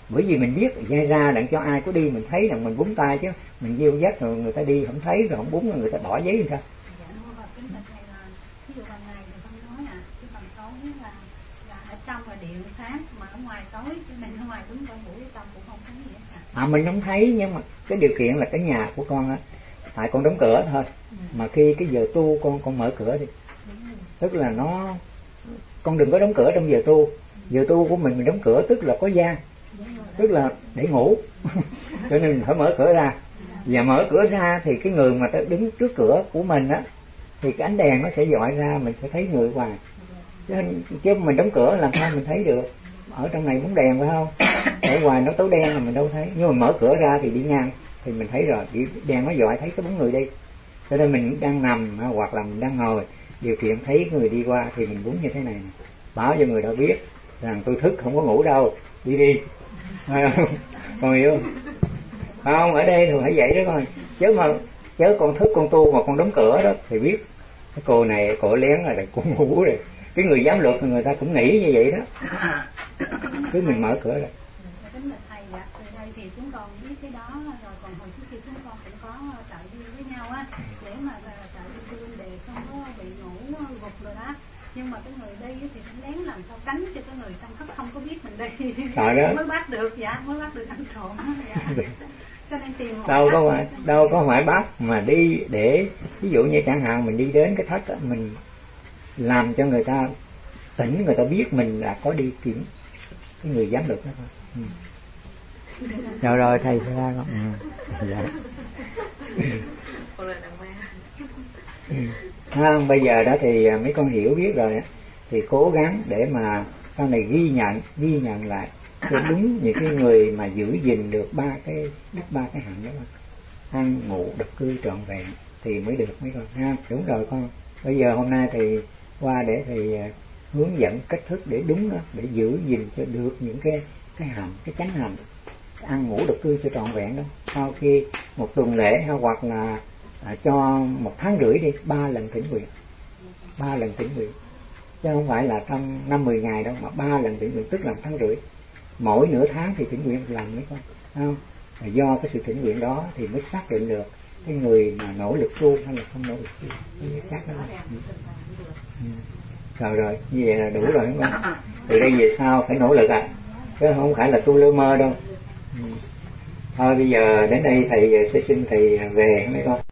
Bởi vì mình biết dây ra đặng cho ai có đi mình thấy rằng mình búng tay, chứ mình gieo dắt rồi người ta đi không thấy rồi không búng rồi người ta bỏ giấy làm sao. Dạ, kính bạch thầy là ví dụ ban ngày thì không nói chứ còn tối là ở trong là điện sáng, mà ở ngoài tối chứ mình ở ngoài đứng trong buổi trong cũng không thấy gì hết cả. Mình không thấy, nhưng mà cái điều kiện là cái nhà của con á, tại con đóng cửa thôi, mà khi cái giờ tu con mở cửa đi, tức là con đừng có đóng cửa trong giờ tu. Giờ tu của mình đóng cửa tức là có gian, tức là để ngủ cho nên mình phải mở cửa ra. Và mở cửa ra thì cái người mà ta đứng trước cửa của mình á, thì cái ánh đèn nó sẽ dọi ra, mình sẽ thấy người ngoài. Chứ mình đóng cửa làm sao mình thấy được. Ở trong này bóng đèn phải không, ở ngoài nó tối đen là mình đâu thấy. Nhưng mà mở cửa ra thì đi ngang thì mình thấy rồi, đèn nó dọi thấy cái bóng người đi. Cho nên mình đang nằm hoặc là mình đang ngồi, điều kiện thấy người đi qua thì mình búng như thế này, báo cho người đó biết rằng tôi thức không có ngủ đâu, đi con hiểu không? Không, ở đây thì phải vậy đó con. Chứ con thức con tu mà con đóng cửa đó thì biết cái cô này cổ lén rồi, cô ngủ rồi. Cái người giám luật người ta cũng nghĩ như vậy đó. Cứ mình mở cửa ra. Kính bạch thầy, dạ, từ đây thì chúng con biết cái đó rồi, còn hồi trước khi chúng con cũng có trợ duyên với nhau á, để mà trợ duyên để không có bị ngủ gục rồi đó. Nhưng mà cái người đi thì cũng lén làm sao tránh cho cái người trong khắp không có biết mình đi mới bắt được, dạ, mới bắt được ăn trộm. Dạ. Cho nên tìm đâu có phải bắt mà đi để ví dụ như chẳng hạn mình đi đến cái thất đó, mình làm cho người ta tỉnh, người ta biết mình đã có đi kiểm cái người giám được đó thôi. Rồi thầy sẽ ra con. Dạ. Không, bây giờ đó thì mấy con hiểu biết rồi, thì cố gắng để mà sau này ghi nhận lại cho đúng những cái người mà giữ gìn được ba cái hạnh đó, ăn ngủ độc cư trọn vẹn thì mới được mấy con ha. Đúng rồi con. Bây giờ hôm nay thì qua để thầy hướng dẫn cách thức để đúng đó, để giữ gìn cho được những cái hạnh, cái chánh hạnh, ăn ngủ độc cư cho trọn vẹn đó. Sau khi một tuần lễ hoặc là cho 1 tháng rưỡi đi, 3 lần tĩnh nguyện, 3 lần tĩnh nguyện, chứ không phải là trong 5-10 ngày đâu, mà 3 lần tĩnh nguyện tức là 1 tháng rưỡi. Mỗi nửa tháng thì tĩnh nguyện làm mấy con, không? Do cái sự tĩnh nguyện đó thì mới xác định được cái người mà nỗ lực tu hay là không nỗ lực tu, mới chắc đó. Rồi như vậy là đủ rồi đúng không? Từ đây về sau phải nỗ lực chứ không phải là tu lơ mơ đâu. Thôi bây giờ đến đây thầy sẽ xin thầy về mấy con.